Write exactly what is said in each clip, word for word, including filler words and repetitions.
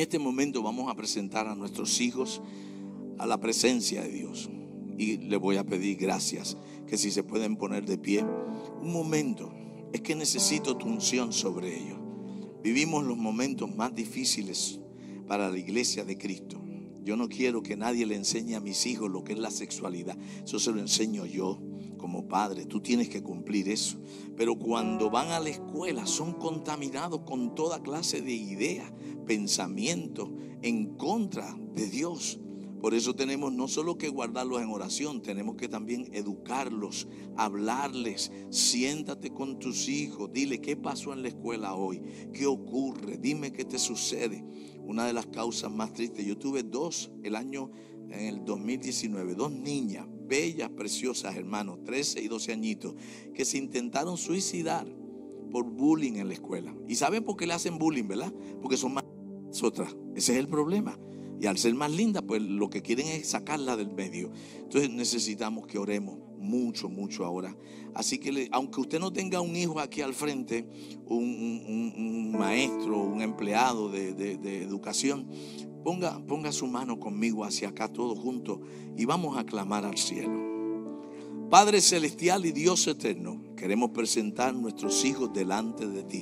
este momento vamos a presentar a nuestros hijos a la presencia de Dios. Y le voy a pedir gracias, que si se pueden poner de pie un momento. Es que necesito tu unción sobre ellos. Vivimos los momentos más difíciles para la iglesia de Cristo. Yo no quiero que nadie le enseñe a mis hijos lo que es la sexualidad. Eso se lo enseño yo como padre. Tú tienes que cumplir eso. Pero cuando van a la escuela son contaminados con toda clase de ideas, pensamientos en contra de Dios. Por eso tenemos no solo que guardarlos en oración, tenemos que también educarlos, hablarles. Siéntate con tus hijos, dile qué pasó en la escuela hoy, qué ocurre, dime qué te sucede. Una de las causas más tristes, yo tuve dos el año, en el dos mil diecinueve, dos niñas bellas, preciosas, hermanos, trece y doce añitos, que se intentaron suicidar por bullying en la escuela. ¿Y saben por qué le hacen bullying, verdad? Porque son más otras. Ese es el problema. Y al ser más linda, pues lo que quieren es sacarla del medio. Entonces necesitamos que oremos mucho, mucho ahora. Así que le, aunque usted no tenga un hijo aquí al frente, un, un, un maestro, un empleado de, de, de educación, ponga, ponga su mano conmigo hacia acá todos juntos y vamos a clamar al cielo. Padre celestial y Dios eterno, queremos presentar nuestros hijos delante de ti.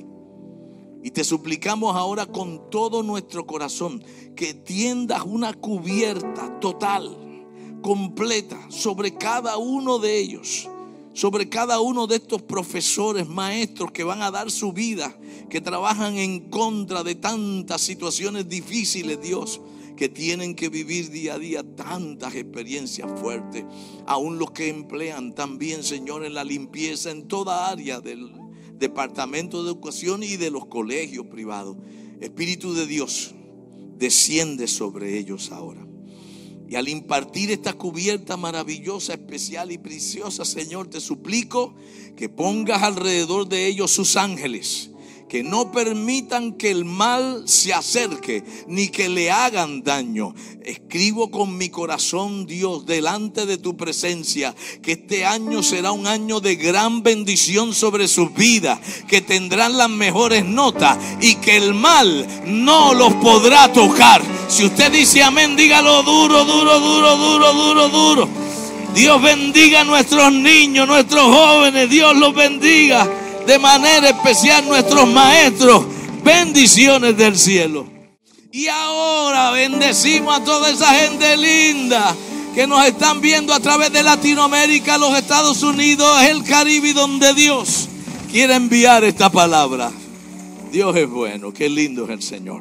Y te suplicamos ahora con todo nuestro corazón que tiendas una cubierta total, completa, sobre cada uno de ellos, sobre cada uno de estos profesores, maestros que van a dar su vida, que trabajan en contra de tantas situaciones difíciles, Dios, que tienen que vivir día a día tantas experiencias fuertes. Aún los que emplean también, Señor, en la limpieza, en toda área del departamento de educación y de los colegios privados. Espíritu de Dios, desciende sobre ellos ahora. Y al impartir esta cubierta maravillosa, especial y preciosa, Señor, te suplico que pongas alrededor de ellos sus ángeles, que no permitan que el mal se acerque ni que le hagan daño. Escribo con mi corazón, Dios, delante de tu presencia, que este año será un año de gran bendición sobre sus vidas, que tendrán las mejores notas y que el mal no los podrá tocar. Si usted dice amén, dígalo duro, duro, duro, duro, duro, duro. Dios bendiga a nuestros niños, nuestros jóvenes. Dios los bendiga de manera especial, nuestros maestros. Bendiciones del cielo. Y ahora bendecimos a toda esa gente linda que nos están viendo a través de Latinoamérica, los Estados Unidos, el Caribe, donde Dios quiere enviar esta palabra. Dios es bueno, qué lindo es el Señor.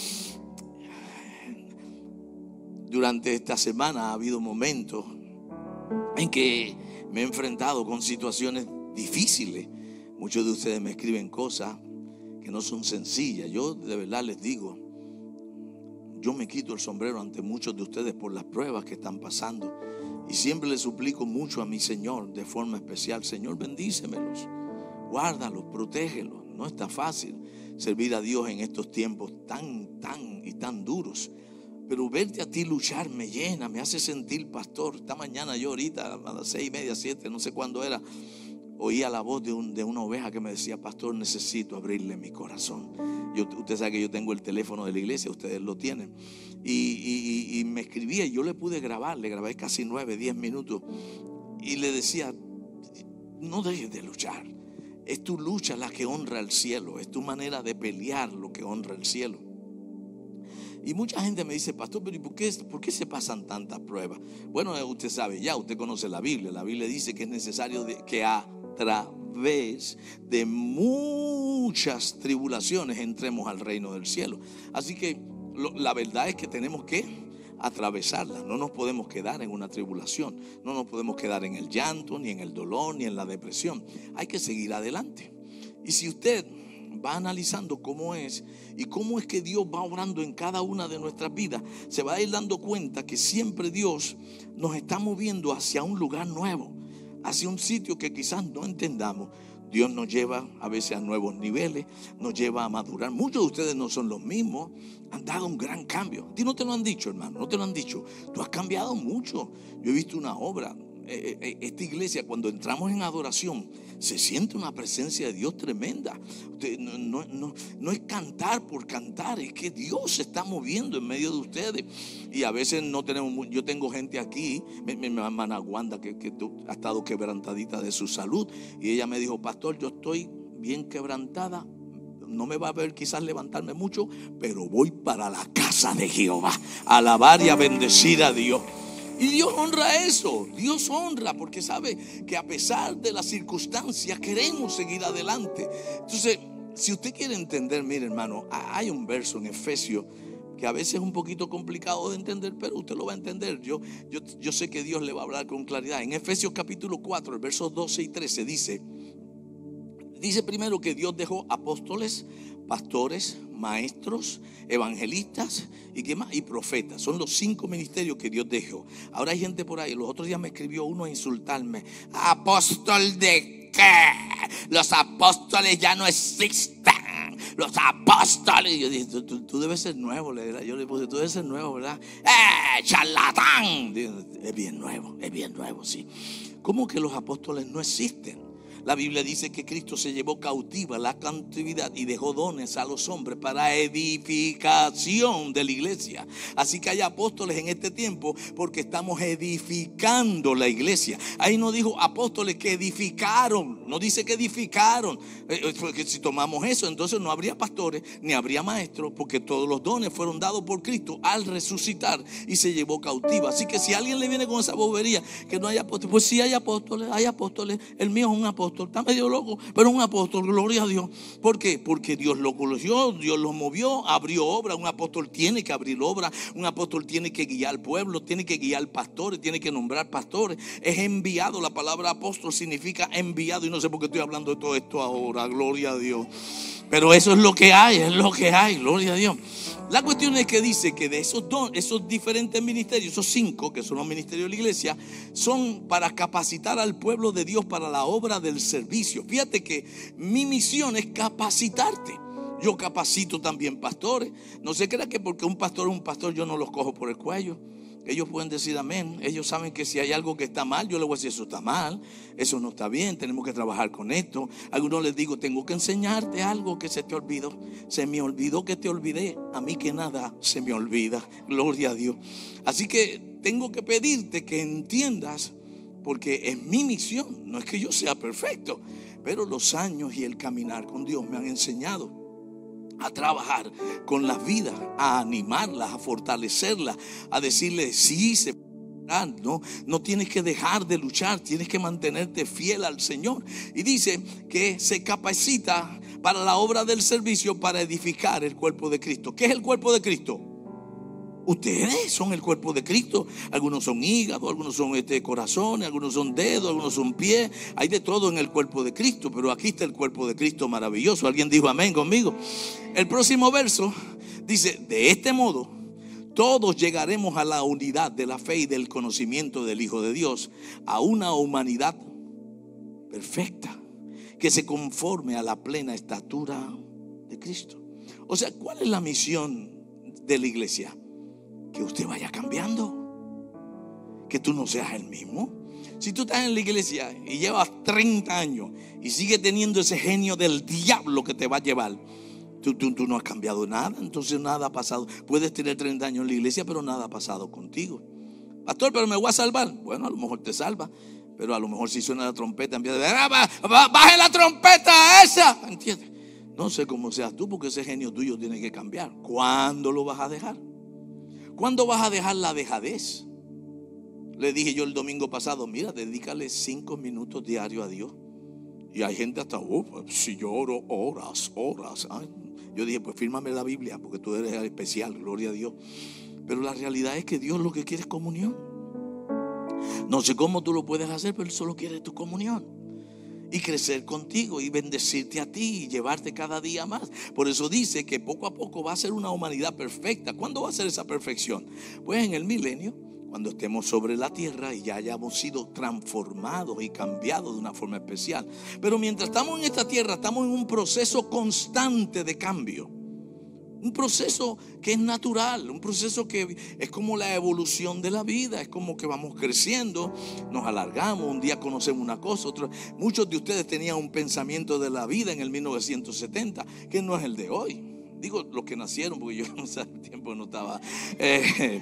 Durante esta semana ha habido momentos en que me he enfrentado con situaciones difíciles. Muchos de ustedes me escriben cosas que no son sencillas. Yo de verdad les digo, yo me quito el sombrero ante muchos de ustedes por las pruebas que están pasando. Y siempre les suplico mucho a mi Señor de forma especial. Señor, bendícemelos, guárdalos, protégelos. No está fácil servir a Dios en estos tiempos tan, tan y tan duros. Pero verte a ti luchar me llena, me hace sentir pastor. Esta mañana yo ahorita a las seis y media, siete, no sé cuándo era, oía la voz de, un, de una oveja que me decía: pastor, necesito abrirle mi corazón. Yo, usted sabe que yo tengo el teléfono de la iglesia, ustedes lo tienen. Y, y, y me escribía y yo le pude grabar, le grabé casi nueve, diez minutos. Y le decía: no dejes de luchar. Es tu lucha la que honra el cielo, es tu manera de pelear lo que honra el cielo. Y mucha gente me dice: pastor, pero ¿y por qué, por qué se pasan tantas pruebas? Bueno, usted sabe ya, usted conoce la Biblia. La Biblia dice que es necesario de, que a través de muchas tribulaciones entremos al reino del cielo. Así que lo, la verdad es que tenemos que atravesarla. No nos podemos quedar en una tribulación. No nos podemos quedar en el llanto, ni en el dolor, ni en la depresión. Hay que seguir adelante. Y si usted va analizando cómo es y cómo es que Dios va obrando en cada una de nuestras vidas, se va a ir dando cuenta que siempre Dios nos está moviendo hacia un lugar nuevo, hacia un sitio que quizás no entendamos. Dios nos lleva a veces a nuevos niveles, nos lleva a madurar. Muchos de ustedes no son los mismos, han dado un gran cambio. A ti no te lo han dicho, hermano, no te lo han dicho. Tú has cambiado mucho. Yo he visto una obra esta iglesia, cuando entramos en adoración, se siente una presencia de Dios tremenda. No, no, no, no es cantar por cantar, es que Dios se está moviendo en medio de ustedes. Y a veces no tenemos, yo tengo gente aquí, mi, mi hermana Wanda, que, que ha estado quebrantadita de su salud, y ella me dijo: pastor, yo estoy bien quebrantada, no me va a ver quizás levantarme mucho, pero voy para la casa de Jehová a alabar y a bendecir a Dios. Y Dios honra eso, Dios honra, porque sabe que a pesar de las circunstancias queremos seguir adelante. Entonces, si usted quiere entender, mire hermano, hay un verso en Efesios que a veces es un poquito complicado de entender, pero usted lo va a entender. Yo, yo, yo sé que Dios le va a hablar con claridad. En Efesios capítulo cuatro, el versos doce y trece dice, dice primero que Dios dejó apóstoles, pastores, maestros, evangelistas y qué más, y profetas. Son los cinco ministerios que Dios dejó. Ahora hay gente por ahí, los otros días me escribió uno a insultarme: ¿apóstol de qué? Los apóstoles ya no existen. Los apóstoles. Y yo dije: tú, tú, tú debes ser nuevo. Yo le puse: tú debes ser nuevo, ¿verdad? ¡Eh, charlatán! Es bien nuevo, es bien nuevo, sí. ¿Cómo que los apóstoles no existen? La Biblia dice que Cristo se llevó cautiva la cautividad y dejó dones a los hombres para edificación de la iglesia. Así que hay apóstoles en este tiempo porque estamos edificando la iglesia. Ahí no dijo apóstoles que edificaron, no dice que edificaron, porque si tomamos eso, entonces no habría pastores ni habría maestros, porque todos los dones fueron dados por Cristo al resucitar y se llevó cautiva. Así que si alguien le viene con esa bobería que no hay apóstoles, pues sí hay apóstoles, hay apóstoles. El mío es un apóstol. Está medio loco, pero un apóstol, gloria a Dios. ¿Por qué? Porque Dios lo conoció, Dios lo movió, abrió obra. Un apóstol tiene que abrir obra, un apóstol tiene que guiar al pueblo, tiene que guiar pastores, tiene que nombrar pastores. Es enviado. La palabra apóstol significa enviado, y no sé por qué estoy hablando de todo esto ahora, gloria a Dios. Pero eso es lo que hay, es lo que hay, gloria a Dios. La cuestión es que dice que de esos dos, esos diferentes ministerios, esos cinco que son los ministerios de la iglesia, son para capacitar al pueblo de Dios para la obra del servicio. Fíjate que mi misión es capacitarte. Yo capacito también pastores. No se crea que porque un pastor es un pastor yo no los cojo por el cuello. Ellos pueden decir amén. Ellos saben que si hay algo que está mal, yo les voy a decir: eso está mal, eso no está bien, tenemos que trabajar con esto. A algunos les digo: tengo que enseñarte algo que se te olvidó. Se me olvidó que te olvidé. A mí que nada se me olvida, gloria a Dios. Así que tengo que pedirte que entiendas, porque es mi misión. No es que yo sea perfecto, pero los años y el caminar con Dios me han enseñado a trabajar con las vidas, a animarlas, a fortalecerlas, a decirles: sí, se puede. No, no tienes que dejar de luchar, tienes que mantenerte fiel al Señor. Y dice que se capacita para la obra del servicio, para edificar el cuerpo de Cristo. ¿Qué es el cuerpo de Cristo? Ustedes son el cuerpo de Cristo. Algunos son hígado, algunos son este, corazones, algunos son dedos, algunos son pies. Hay de todo en el cuerpo de Cristo, pero aquí está el cuerpo de Cristo maravilloso. ¿Alguien dijo amén conmigo? El próximo verso dice: de este modo todos llegaremos a la unidad de la fe y del conocimiento del Hijo de Dios, a una humanidad perfecta, que se conforme a la plena estatura de Cristo. O sea, ¿cuál es la misión de la iglesia? Que usted vaya cambiando, que tú no seas el mismo. Si tú estás en la iglesia y llevas treinta años y sigues teniendo ese genio del diablo que te va a llevar, tú, tú, tú no has cambiado nada. Entonces nada ha pasado. Puedes tener treinta años en la iglesia, pero nada ha pasado contigo. Pastor, pero me voy a salvar. Bueno, a lo mejor te salva, pero a lo mejor si suena la trompeta, empieza a decir: baje la trompeta esa. ¿Entiendes? No sé cómo seas tú, porque ese genio tuyo tiene que cambiar. ¿Cuándo lo vas a dejar? ¿Cuándo vas a dejar la dejadez? Le dije yo el domingo pasado: mira, dedícale cinco minutos diarios a Dios. Y hay gente hasta: oh, si yo oro horas, horas. Ay. Yo dije: pues fírmame la Biblia, porque tú eres especial, gloria a Dios. Pero la realidad es que Dios lo que quiere es comunión. No sé cómo tú lo puedes hacer, pero Él solo quiere tu comunión. Y crecer contigo y bendecirte a ti y llevarte cada día más. Por eso dice que poco a poco va a ser una humanidad perfecta. ¿Cuándo va a ser esa perfección? Pues en el milenio, cuando estemos sobre la tierra y ya hayamos sido transformados y cambiados de una forma especial. Pero mientras estamos en esta tierra, estamos en un proceso constante de cambio. Un proceso que es natural, un proceso que es como la evolución de la vida. Es como que vamos creciendo, nos alargamos, un día conocemos una cosa, otro. Muchos de ustedes tenían un pensamiento de la vida en el mil novecientos setenta que no es el de hoy. Digo los que nacieron, porque yo en ese tiempo no estaba. Eh,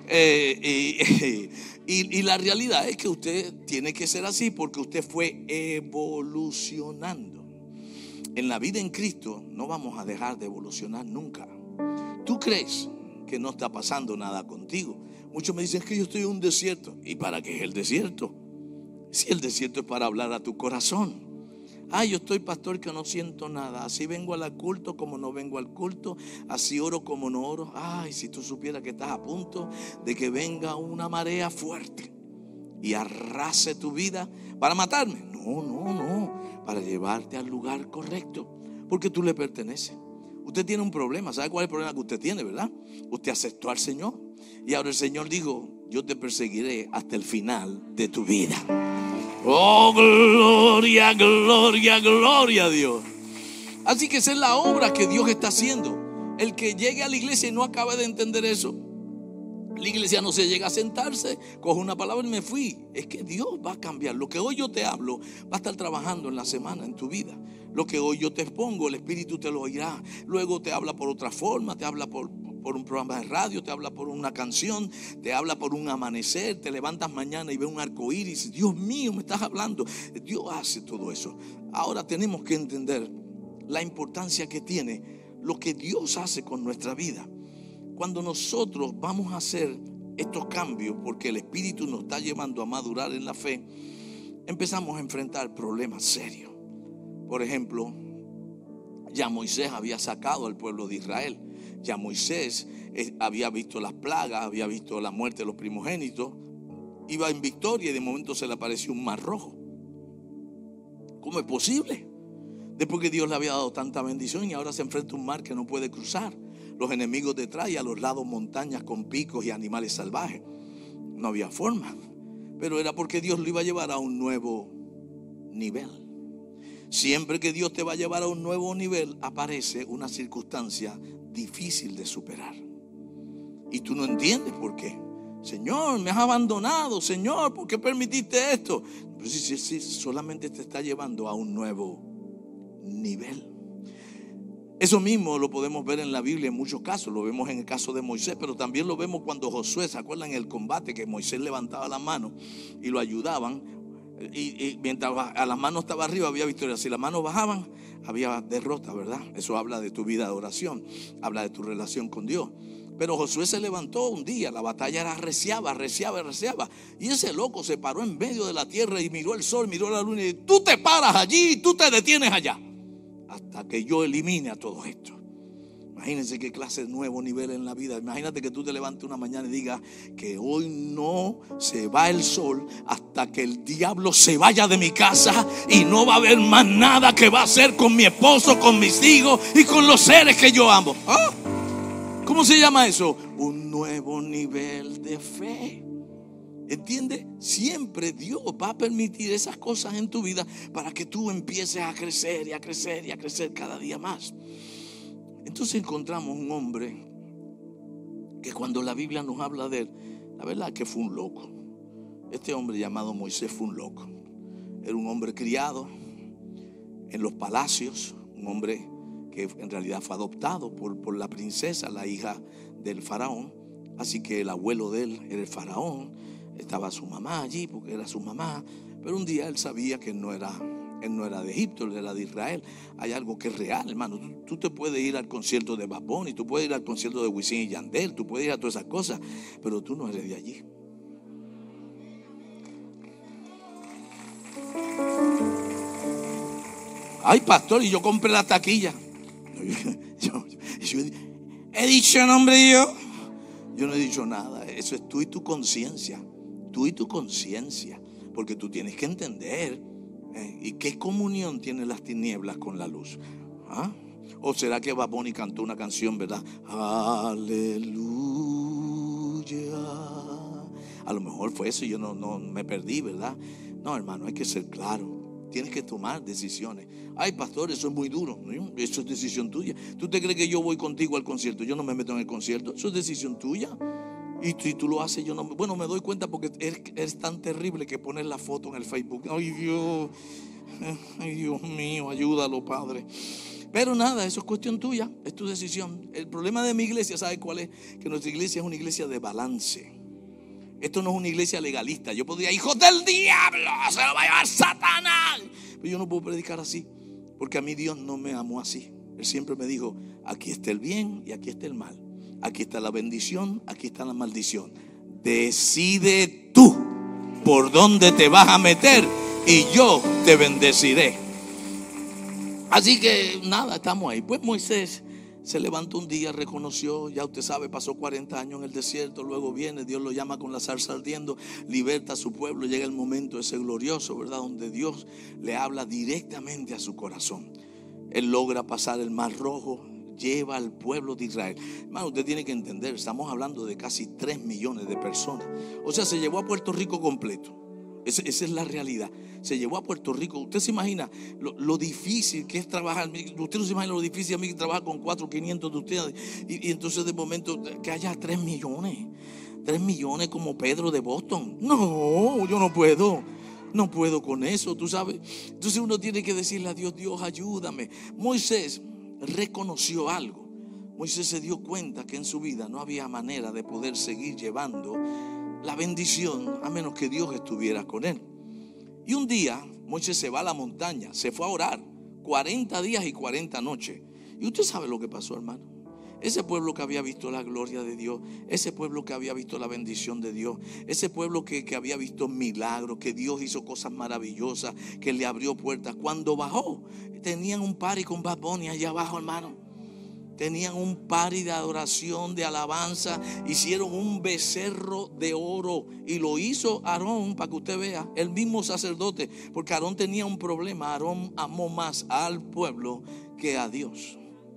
eh, y, y, y la realidad es que usted tiene que ser así porque usted fue evolucionando. En la vida en Cristo no vamos a dejar de evolucionar nunca. Tú crees que no está pasando nada contigo. Muchos me dicen que yo estoy en un desierto. ¿Y para qué es el desierto? Si el desierto es para hablar a tu corazón. Ah, yo estoy pastor que no siento nada. Así vengo al culto como no vengo al culto. Así oro como no oro. Ay, si tú supieras que estás a punto de que venga una marea fuerte y arrase tu vida para matarme. No, no, no. Para llevarte al lugar correcto, porque tú le perteneces. Usted tiene un problema. ¿Sabe cuál es el problema que usted tiene, verdad? Usted aceptó al Señor y ahora el Señor dijo: yo te perseguiré hasta el final de tu vida. Oh, gloria, gloria, gloria a Dios. Así que esa es la obra que Dios está haciendo. El que llegue a la iglesia y no acabe de entender eso, la iglesia no se llega a sentarse, coge una palabra y me fui. Es que Dios va a cambiar. Lo que hoy yo te hablo va a estar trabajando en la semana, en tu vida. Lo que hoy yo te expongo, el Espíritu te lo oirá. Luego te habla por otra forma, te habla por, por un programa de radio, te habla por una canción, te habla por un amanecer. Te levantas mañana y ves un arco iris. Dios mío, me estás hablando. Dios hace todo eso. Ahora tenemos que entender la importancia que tiene lo que Dios hace con nuestra vida. Cuando nosotros vamos a hacer estos cambios, porque el Espíritu nos está llevando a madurar en la fe, empezamos a enfrentar problemas serios. Por ejemplo, ya Moisés había sacado al pueblo de Israel. Ya Moisés eh, había visto las plagas, había visto la muerte de los primogénitos. Iba en victoria y de momento se le apareció un mar rojo. ¿Cómo es posible? Después que Dios le había dado tanta bendición y ahora se enfrenta a un mar que no puede cruzar. Los enemigos detrás y a los lados montañas con picos y animales salvajes. No había forma. Pero era porque Dios lo iba a llevar a un nuevo nivel. Siempre que Dios te va a llevar a un nuevo nivel, aparece una circunstancia difícil de superar. Y tú no entiendes por qué. Señor, me has abandonado. Señor, ¿por qué permitiste esto? Pues sí, sí, sí, solamente te está llevando a un nuevo nivel. Eso mismo lo podemos ver en la Biblia en muchos casos. Lo vemos en el caso de Moisés, pero también lo vemos cuando Josué, ¿se acuerdan? En el combate que Moisés levantaba las manos y lo ayudaban, y, y mientras a las manos estaba arriba había victoria. Si las manos bajaban había derrota, ¿verdad? Eso habla de tu vida de oración, habla de tu relación con Dios. Pero Josué se levantó un día, la batalla era arreciaba, arreciaba, arreciaba, y ese loco se paró en medio de la tierra y miró el sol, miró la luna y dijo: tú te paras allí y tú te detienes allá hasta que yo elimine a todo esto. Imagínense qué clase de nuevo nivel en la vida. Imagínate que tú te levantes una mañana y digas que hoy no se va el sol hasta que el diablo se vaya de mi casa y no va a haber más nada que va a hacer con mi esposo, con mis hijos y con los seres que yo amo. ¿Ah? ¿Cómo se llama eso? Un nuevo nivel de fe. ¿Entiendes? Siempre Dios va a permitir esas cosas en tu vida para que tú empieces a crecer y a crecer y a crecer cada día más. Entonces encontramos un hombre que cuando la Biblia nos habla de él, la verdad que fue un loco. Este hombre llamado Moisés fue un loco. Era un hombre criado en los palacios, un hombre que en realidad fue adoptado por, por la princesa, la hija del faraón. Así que el abuelo de él era el faraón. Estaba su mamá allí porque era su mamá. Pero un día él sabía que él no era, él no era de Egipto, él era de Israel. Hay algo que es real, hermano. Tú, tú te puedes ir al concierto de Bad Bunny, tú puedes ir al concierto de Wisin y Yandel, tú puedes ir a todas esas cosas, pero tú no eres de allí. Ay, pastor, y yo compré la taquilla. Yo, yo, yo he dicho nombre yo. Yo no he dicho nada. Eso es tú y tu conciencia. Tú y tu conciencia. Porque tú tienes que entender. ¿eh? ¿Y qué comunión tienen las tinieblas con la luz? ¿Ah? ¿O será que Bad Bunny cantó una canción, verdad? Aleluya. A lo mejor fue eso y yo no, no me perdí, ¿verdad? No, hermano, hay que ser claro. Tienes que tomar decisiones. Ay, pastor, eso es muy duro. Eso es decisión tuya. ¿Tú te crees que yo voy contigo al concierto? Yo no me meto en el concierto. Eso es decisión tuya. Y si tú lo haces, yo no. Bueno, me doy cuenta porque es, es tan terrible que poner la foto en el Facebook. Ay, Dios. Ay, Dios mío, ayúdalo, Padre. Pero nada, eso es cuestión tuya. Es tu decisión. El problema de mi iglesia, ¿sabes cuál es? Que nuestra iglesia es una iglesia de balance. Esto no es una iglesia legalista. Yo podría, hijos del diablo, se lo va a llevar Satanás. Pero yo no puedo predicar así, porque a mí Dios no me amó así. Él siempre me dijo, aquí está el bien y aquí está el mal. Aquí está la bendición, aquí está la maldición. Decide tú por dónde te vas a meter y yo te bendeciré. Así que nada, estamos ahí. Pues Moisés se levantó un día, reconoció, ya usted sabe, pasó cuarenta años en el desierto, luego viene, Dios lo llama con la zarza ardiendo, liberta a su pueblo, llega el momento ese glorioso, ¿verdad? Donde Dios le habla directamente a su corazón. Él logra pasar el Mar Rojo, lleva al pueblo de Israel. Hermano, usted tiene que entender, estamos hablando de casi tres millones de personas. O sea, se llevó a Puerto Rico completo. Esa, esa es la realidad. Se llevó a Puerto Rico. Usted se imagina lo, lo difícil que es trabajar. Usted no se imagina lo difícil a mí que trabajar con cuatro, quinientos de ustedes. Y, y entonces de momento que haya tres millones. Tres millones como Pedro de Boston. No, yo no puedo. No puedo con eso, tú sabes. Entonces uno tiene que decirle a Dios, Dios, ayúdame. Moisés reconoció algo. Moisés se dio cuenta que en su vida no había manera de poder seguir llevando la bendición a menos que Dios estuviera con él. Y un día Moisés se va a la montaña, se fue a orar cuarenta días y cuarenta noches. Y usted sabe lo que pasó, hermano. Ese pueblo que había visto la gloria de Dios, ese pueblo que había visto la bendición de Dios, ese pueblo que, que había visto milagros, que Dios hizo cosas maravillosas, que le abrió puertas. Cuando bajó, tenían un party con Bad Bunny allá abajo, hermano. Tenían un party de adoración, de alabanza. Hicieron un becerro de oro. Y lo hizo Aarón, para que usted vea, el mismo sacerdote. Porque Aarón tenía un problema. Aarón amó más al pueblo que a Dios.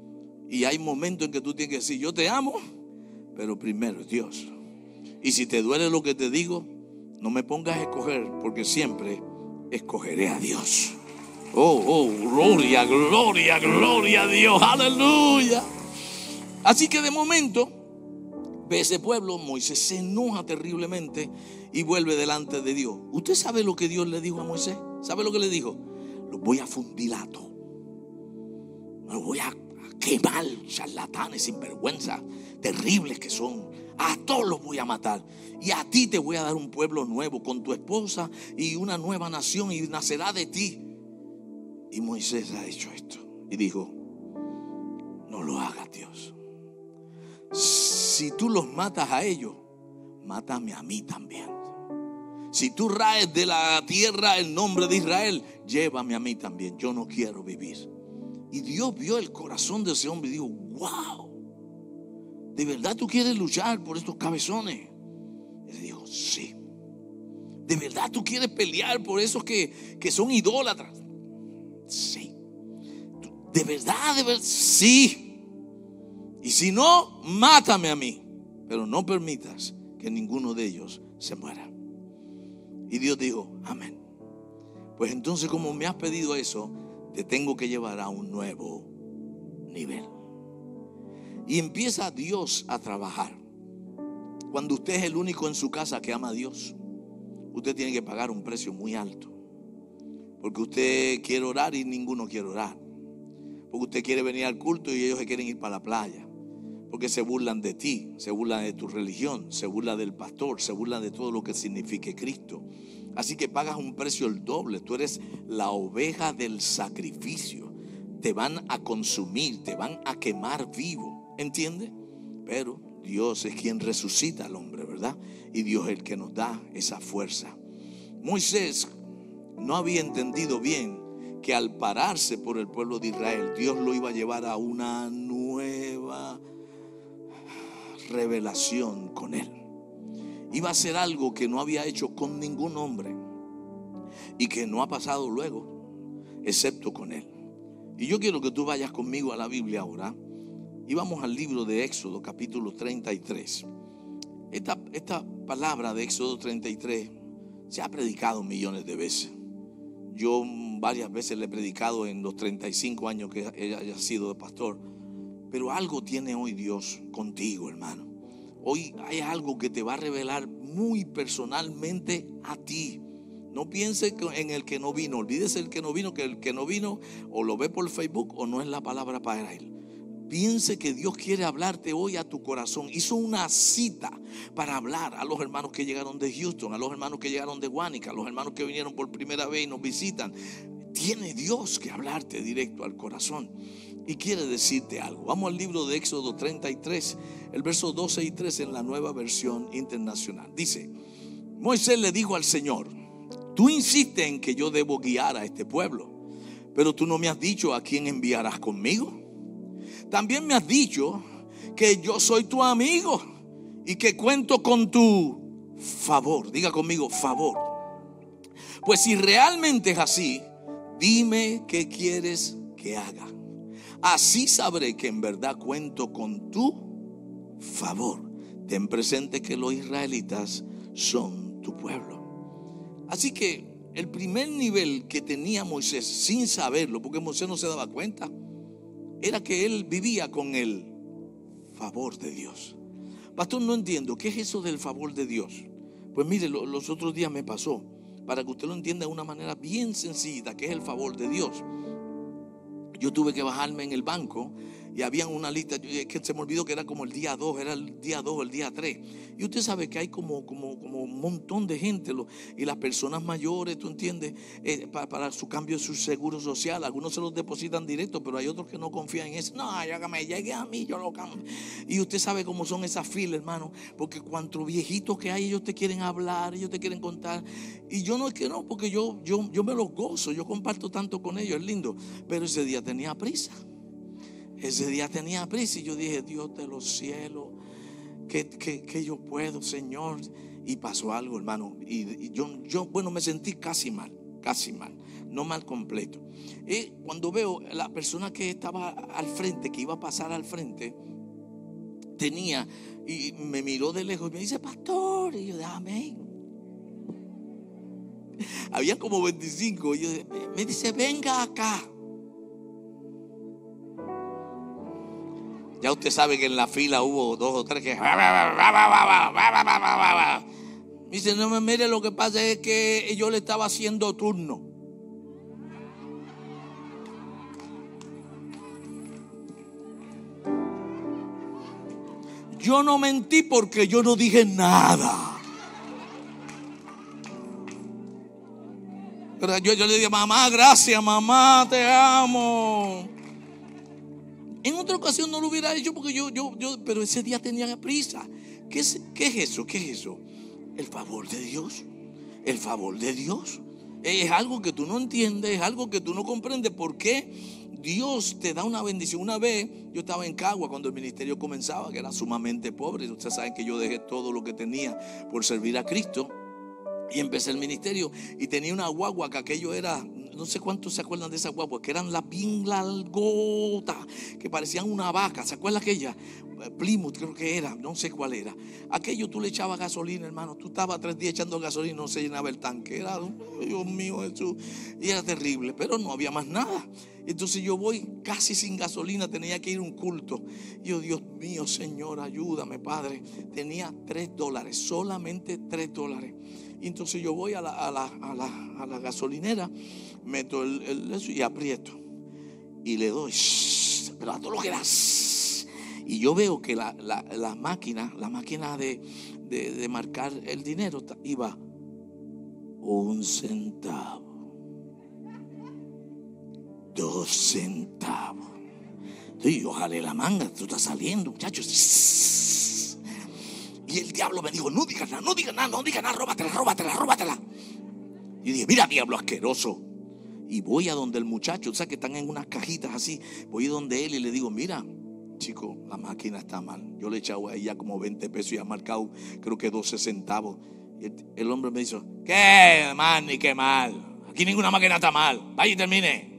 Y hay momentos en que tú tienes que decir, yo te amo, pero primero es Dios. Y si te duele lo que te digo, no me pongas a escoger, porque siempre escogeré a Dios. Oh, oh, gloria, gloria, gloria a Dios, aleluya. Así que de momento ve ese pueblo, Moisés se enoja terriblemente y vuelve delante de Dios. ¿Usted sabe lo que Dios le dijo a Moisés? ¿Sabe lo que le dijo? Los voy a fundir a todos. Los voy a quemar, charlatanes, sinvergüenza, terribles que son. A todos los voy a matar. Y a ti te voy a dar un pueblo nuevo con tu esposa y una nueva nación y nacerá de ti. Y Moisés ha hecho esto y dijo, no lo hagas, Dios. Si tú los matas a ellos, mátame a mí también. Si tú raes de la tierra el nombre de Israel, llévame a mí también. Yo no quiero vivir. Y Dios vio el corazón de ese hombre y dijo, wow, ¿de verdad tú quieres luchar por estos cabezones? Y le dijo, sí. ¿De verdad tú quieres pelear por esos que, que son idólatras? Sí. ¿De verdad? ¿De verdad? Sí. Y si no, mátame a mí, pero no permitas que ninguno de ellos se muera. Y Dios dijo, amén. Pues entonces, como me has pedido eso, te tengo que llevar a un nuevo nivel. Y empieza Dios a trabajar. Cuando usted es el único en su casa que ama a Dios, usted tiene que pagar un precio muy alto. Porque usted quiere orar y ninguno quiere orar. Porque usted quiere venir al culto y ellos se quieren ir para la playa. Porque se burlan de ti, se burlan de tu religión, se burlan del pastor, se burlan de todo lo que signifique Cristo. Así que pagas un precio el doble. Tú eres la oveja del sacrificio. Te van a consumir, te van a quemar vivo. ¿Entiende? Pero Dios es quien resucita al hombre, ¿verdad? Y Dios es el que nos da esa fuerza. Moisés no había entendido bien que al pararse por el pueblo de Israel, Dios lo iba a llevar a una nueva revelación con él. Iba a hacer algo que no había hecho con ningún hombre y que no ha pasado luego, excepto con él. Y yo quiero que tú vayas conmigo a la Biblia ahora y vamos al libro de Éxodo, capítulo treinta y tres. Esta, esta palabra de Éxodo treinta y tres se ha predicado millones de veces. Yo varias veces le he predicado en los treinta y cinco años que ella haya sido de pastor. Pero algo tiene hoy Dios contigo, hermano. Hoy hay algo que te va a revelar muy personalmente a ti. No piense en el que no vino. Olvídese el que no vino, que el que no vino o lo ve por Facebook o no es la palabra para él. Piense que Dios quiere hablarte hoy a tu corazón. Hizo una cita para hablar a los hermanos que llegaron de Houston, a los hermanos que llegaron de Guánica, a los hermanos que vinieron por primera vez y nos visitan. Tiene Dios que hablarte directo al corazón y quiere decirte algo. Vamos al libro de Éxodo treinta y tres, el verso doce y trece en la Nueva Versión Internacional. Dice: Moisés le dijo al Señor: tú insistes en que yo debo guiar a este pueblo, pero tú no me has dicho a quién enviarás conmigo. También me has dicho que yo soy tu amigo y que cuento con tu favor. Diga conmigo, favor. Pues si realmente es así, dime qué quieres que haga. Así sabré que en verdad cuento con tu favor. Ten presente que los israelitas son tu pueblo. Así que el primer nivel que tenía Moisés, sin saberlo, porque Moisés no se daba cuenta, era que él vivía con el favor de Dios. Pastor, no entiendo, ¿qué es eso del favor de Dios? Pues mire, lo, los otros días me pasó, para que usted lo entienda de una manera bien sencilla, que es el favor de Dios. Yo tuve que bajarme en el banco y había una lista que se me olvidó que era como el día dos, era el día dos, el día tres. Y usted sabe que hay como, como, como un montón de gente, lo, y las personas mayores, tú entiendes, eh, para, para su cambio de su seguro social. Algunos se los depositan directo, pero hay otros que no confían en eso. No, ya que me llegue a mí, yo lo cambio. Y usted sabe cómo son esas filas, hermano, porque cuantos viejitos que hay, ellos te quieren hablar, ellos te quieren contar. Y yo no es que no, porque yo, yo, yo me los gozo, yo comparto tanto con ellos, es lindo. Pero ese día tenía prisa. Ese día tenía prisa y yo dije: Dios de los cielos, que, que, que yo puedo, Señor. Y pasó algo, hermano. Y, y yo, yo, bueno, me sentí casi mal, casi mal, no mal completo. Y cuando veo la persona que estaba al frente, que iba a pasar al frente, tenía, y me miró de lejos y me dice: pastor. Y yo dije: amén. Había como veinticinco. Y yo, me dice: venga acá. Ya usted sabe que en la fila hubo dos o tres que dice: no me mire, lo que pasa es que yo le estaba haciendo turno. Yo no mentí porque yo no dije nada. Pero yo, yo le dije: mamá, gracias, mamá, te amo. En otra ocasión no lo hubiera hecho porque yo, yo, yo, pero ese día tenía prisa. ¿Qué es, qué es eso? ¿Qué es eso? El favor de Dios. El favor de Dios. Es algo que tú no entiendes, es algo que tú no comprendes. ¿Por qué Dios te da una bendición? Una vez yo estaba en Cagua cuando el ministerio comenzaba, que era sumamente pobre. Ustedes saben que yo dejé todo lo que tenía por servir a Cristo. Y empecé el ministerio y tenía una guagua que aquello era, no sé cuántos se acuerdan de esa guagua, que eran las bien largotas, que parecían una vaca. ¿Se acuerdan aquella? Plymouth creo que era, no sé cuál era. Aquello tú le echabas gasolina, hermano. Tú estabas tres días echando gasolina y no se llenaba el tanque. Era, Dios mío, Jesús. Y era terrible, pero no había más nada. Entonces yo voy casi sin gasolina, tenía que ir a un culto. Y yo: Dios mío, Señor, ayúdame, Padre. Tenía tres dólares, solamente tres dólares. Y entonces yo voy a la, a la, a la, a la gasolinera, meto el, el eso y aprieto. Y le doy, pero a todo lo que das. Y yo veo que la, la, la máquina, la máquina de, de, de marcar el dinero iba un centavo, dos centavos. Entonces yo jalé la manga, tú estás saliendo, muchachos. Y el diablo me dijo: no digas nada, no digas nada, no digas nada, róbatela, róbatela, róbatela. Y dije: mira, diablo asqueroso. Y voy a donde el muchacho, o sea que están en unas cajitas así. Voy a donde él y le digo: mira, chico, la máquina está mal. Yo le he echado a ella como veinte pesos y ha marcado creo que doce centavos. Y el, el hombre me dice: ¿qué mal ni qué mal? Aquí ninguna máquina está mal. Vaya y termine.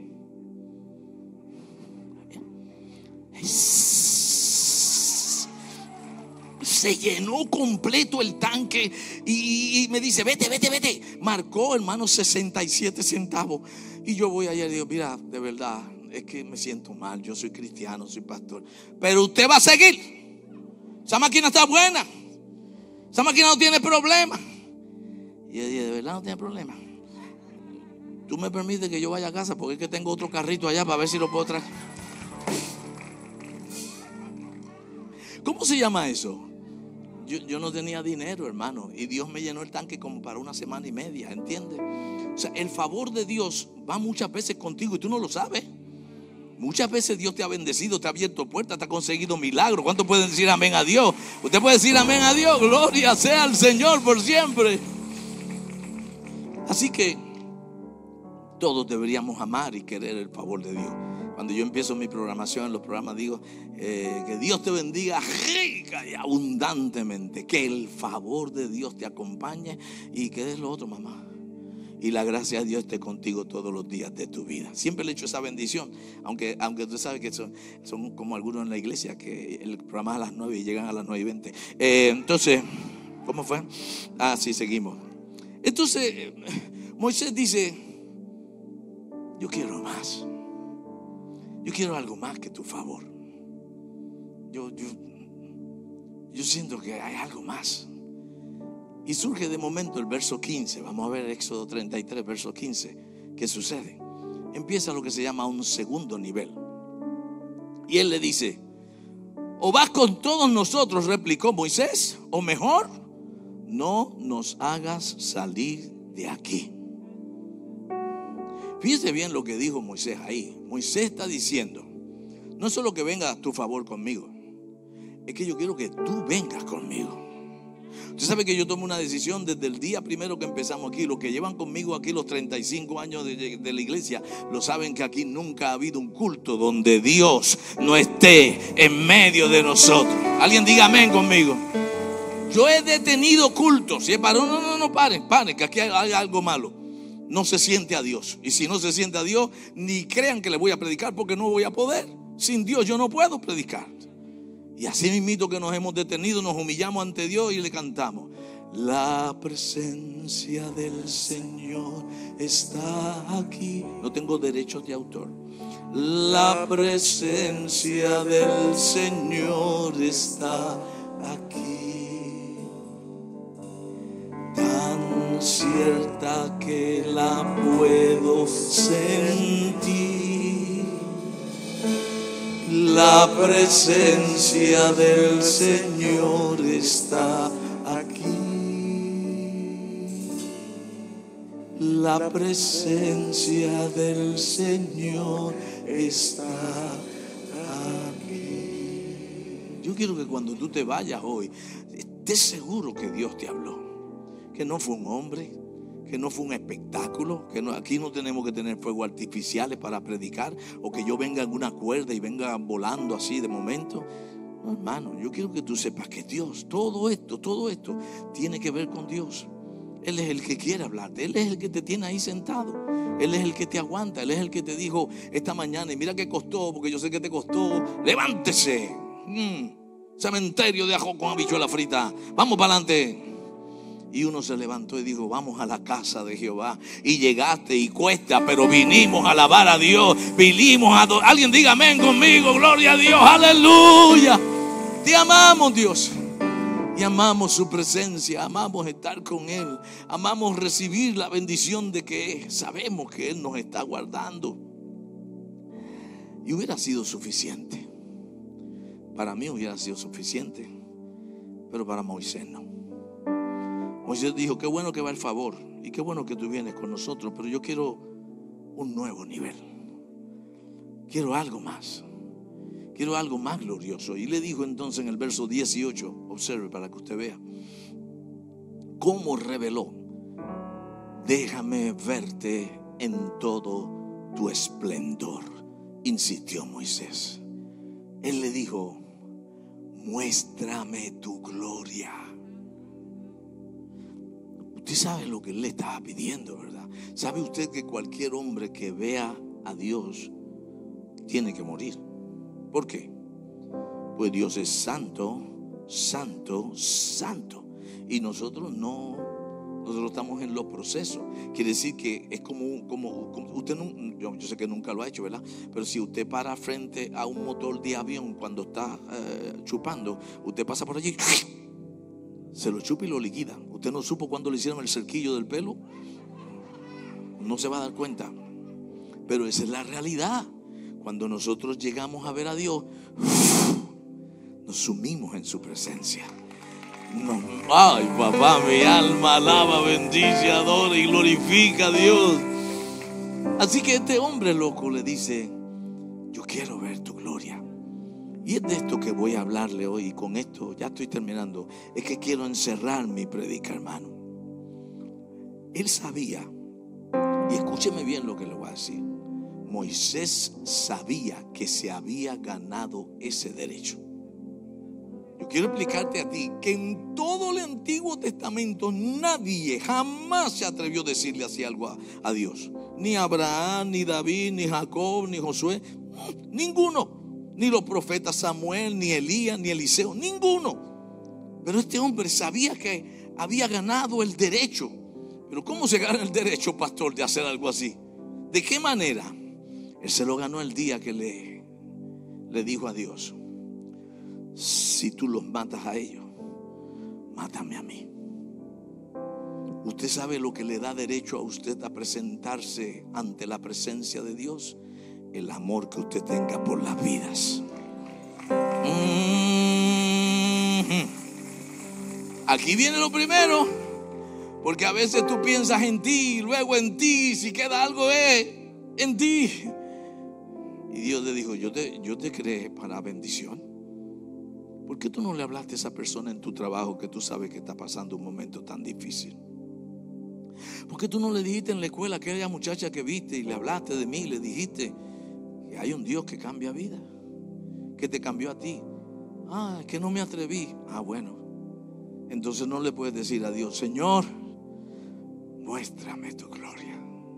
Se llenó completo el tanque y, y me dice, vete, vete, vete. Marcó, hermano, sesenta y siete centavos. Y yo voy allá y digo, mira, de verdad, es que me siento mal. Yo soy cristiano, soy pastor, pero usted va a seguir. Esa máquina está buena. Esa máquina no tiene problema. Y yo dije, de verdad no tiene problema. Tú me permites que yo vaya a casa porque es que tengo otro carrito allá para ver si lo puedo traer. ¿Cómo se llama eso? Yo, yo no tenía dinero, hermano, y Dios me llenó el tanque como para una semana y media, ¿entiendes? O sea, el favor de Dios va muchas veces contigo y tú no lo sabes. Muchas veces Dios te ha bendecido, te ha abierto puertas, te ha conseguido milagros. ¿Cuántos pueden decir amén a Dios? Usted puede decir amén a Dios. Gloria sea al Señor por siempre. Así que todos deberíamos amar y querer el favor de Dios. Cuando yo empiezo mi programación en los programas digo, eh, que Dios te bendiga rica y abundantemente, que el favor de Dios te acompañe y que es lo otro, mamá. Y la gracia de Dios esté contigo todos los días de tu vida. Siempre le echo esa bendición, aunque, aunque tú sabes que son, son como algunos en la iglesia, que el programa es a las nueve y llegan a las nueve y veinte. Eh, entonces, ¿cómo fue? Ah, sí, seguimos. Entonces, Moisés dice, yo quiero más. Yo quiero algo más que tu favor. Yo, yo, yo siento que hay algo más. Y surge de momento el verso quince. Vamos a ver Éxodo treinta y tres, verso quince. ¿Qué sucede? Empieza lo que se llama un segundo nivel. Y él le dice, o vas con todos nosotros, replicó Moisés, o mejor, no nos hagas salir de aquí. Fíjese bien lo que dijo Moisés ahí. Moisés está diciendo, no es solo que venga a tu favor conmigo, es que yo quiero que tú vengas conmigo. Usted sabe que yo tomo una decisión desde el día primero que empezamos aquí. Los que llevan conmigo aquí los treinta y cinco años de, de la iglesia lo saben, que aquí nunca ha habido un culto donde Dios no esté en medio de nosotros. Alguien diga amén conmigo. Yo he detenido cultos. Si es para, no, no, no, no, paren, paren, que aquí hay, hay algo malo. No se siente a Dios. Y si no se siente a Dios, ni crean que le voy a predicar, porque no voy a poder. Sin Dios yo no puedo predicar. Y así mismito que nos hemos detenido, nos humillamos ante Dios y le cantamos. La presencia del Señor está aquí. No tengo derechos de autor. La presencia del Señor está aquí. Tan cierta que la puedo sentir. La presencia del Señor está aquí. La presencia del Señor está aquí. Yo quiero que cuando tú te vayas hoy, estés seguro que Dios te habló. Que no fue un hombre, que no fue un espectáculo, que no, aquí no tenemos que tener fuegos artificiales para predicar, o que yo venga en una cuerda y venga volando así de momento. No, hermano, yo quiero que tú sepas que Dios, todo esto, todo esto tiene que ver con Dios. Él es el que quiere hablarte, Él es el que te tiene ahí sentado, Él es el que te aguanta, Él es el que te dijo esta mañana, y mira que costó, porque yo sé que te costó, levántese, mm, cementerio de ajo con habichuela frita, vamos para adelante. Y uno se levantó y dijo, vamos a la casa de Jehová. Y llegaste y cuesta, pero vinimos a alabar a Dios. Vinimos a adorar. Alguien diga amén conmigo, gloria a Dios, aleluya. Te amamos, Dios. Y amamos su presencia, amamos estar con Él. Amamos recibir la bendición de que sabemos que Él nos está guardando. Y hubiera sido suficiente. Para mí hubiera sido suficiente, pero para Moisés no. Moisés dijo, qué bueno que va el favor y qué bueno que tú vienes con nosotros, pero yo quiero un nuevo nivel. Quiero algo más. Quiero algo más glorioso. Y le dijo entonces en el verso dieciocho, observe para que usted vea cómo reveló: déjame verte en todo tu esplendor, insistió Moisés. Él le dijo, muéstrame tu gloria. Usted sabe lo que él le estaba pidiendo, ¿verdad? ¿Sabe usted que cualquier hombre que vea a Dios tiene que morir? ¿Por qué? Pues Dios es santo, santo, santo. Y nosotros no, nosotros estamos en los procesos. Quiere decir que es como, como, como usted no, yo, yo sé que nunca lo ha hecho, ¿verdad? Pero si usted para frente a un motor de avión cuando está eh, chupando, usted pasa por allí, se lo chupa y lo liquida. Usted no supo cuando le hicieron el cerquillo del pelo, no se va a dar cuenta. Pero esa es la realidad. Cuando nosotros llegamos a ver a Dios, nos sumimos en su presencia. No, ay, papá, mi alma alaba, bendice, adora y glorifica a Dios. Así que este hombre loco le dice: yo quiero ver tu gloria. Y es de esto que voy a hablarle hoy. Y con esto ya estoy terminando. Es que quiero encerrar mi predica, hermano. Él sabía, y escúcheme bien lo que le voy a decir. Moisés sabía que se había ganado ese derecho. Yo quiero explicarte a ti que en todo el Antiguo Testamento nadie jamás se atrevió a decirle así algo a, a Dios. Ni Abraham, ni David, ni Jacob, ni Josué, ninguno. Ni los profetas Samuel, ni Elías, ni Eliseo, ninguno. Pero este hombre sabía que había ganado el derecho. Pero ¿cómo se gana el derecho, pastor, de hacer algo así? ¿De qué manera? Él se lo ganó el día que le, le dijo a Dios: si tú los matas a ellos, mátame a mí. ¿Usted sabe lo que le da derecho a usted a presentarse ante la presencia de Dios? El amor que usted tenga por las vidas. Mm-hmm. Aquí viene lo primero, porque a veces tú piensas en ti, luego en ti, si queda algo es en ti. Y Dios le dijo: yo te, yo te creé para bendición. ¿Por qué tú no le hablaste a esa persona en tu trabajo que tú sabes que está pasando un momento tan difícil? ¿Por qué tú no le dijiste en la escuela a aquella muchacha que viste y le hablaste de mí, le dijiste que hay un Dios que cambia vida, que te cambió a ti? Ah, es que no me atreví. Ah, bueno, entonces no le puedes decir a Dios: Señor, muéstrame tu gloria,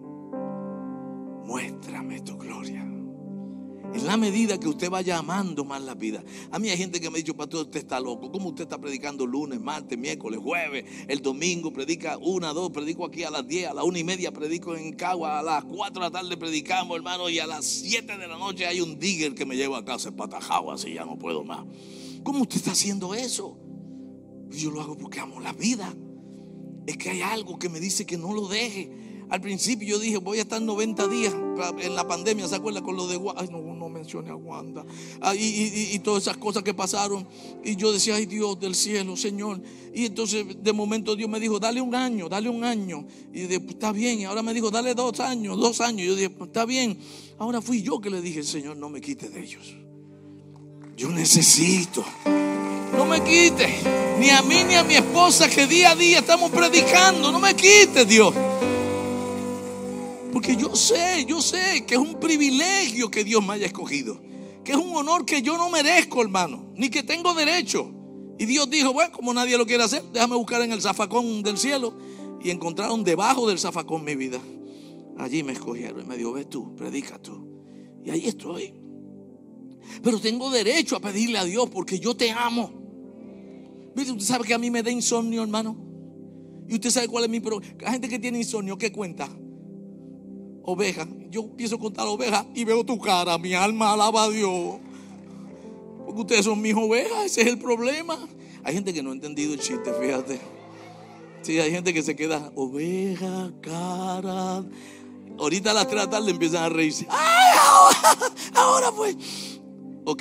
muéstrame tu gloria. En la medida que usted vaya amando más la vida. A mí hay gente que me ha dicho: pastor, usted está loco. ¿Cómo usted está predicando lunes, martes, miércoles, jueves? El domingo predica una, dos, predico aquí a las diez, a la una y media predico en Cagua, a las cuatro de la tarde predicamos, hermano, y a las siete de la noche hay un digger que me lleva a casa empatajado, así ya no puedo más. ¿Cómo usted está haciendo eso? Yo lo hago porque amo la vida. Es que hay algo que me dice que no lo deje. Al principio yo dije: voy a estar noventa días en la pandemia. ¿Se acuerda con lo de Wanda? Ay, no, no mencione a Wanda. Ah, y, y, y todas esas cosas que pasaron. Y yo decía: ay, Dios del cielo, Señor. Y entonces de momento Dios me dijo: dale un año, dale un año. Y yo dije: pues, está bien. Y ahora me dijo: dale dos años, dos años. Y yo dije: pues, está bien. Ahora fui yo que le dije: Señor, no me quite de ellos. Yo necesito. No me quite. Ni a mí ni a mi esposa, que día a día estamos predicando. No me quite, Dios. Porque yo sé, yo sé que es un privilegio que Dios me haya escogido, que es un honor que yo no merezco, hermano, ni que tengo derecho. Y Dios dijo: bueno, como nadie lo quiere hacer, déjame buscar en el zafacón del cielo. Y encontraron debajo del zafacón mi vida. Allí me escogieron y me dijo: ve tú, predica tú. Y ahí estoy. Pero tengo derecho a pedirle a Dios porque yo te amo. Mire, usted sabe que a mí me da insomnio, hermano. Y usted sabe cuál es mi problema. La gente que tiene insomnio, ¿qué cuenta? Oveja. Yo empiezo a contar ovejas y veo tu cara. Mi alma alaba a Dios. Porque ustedes son mis ovejas. Ese es el problema. Hay gente que no ha entendido el chiste, fíjate. Sí, hay gente que se queda: oveja, cara. Ahorita a las tres de la tarde empiezan a reírse. ¡Ay, ahora, ahora pues! Ok.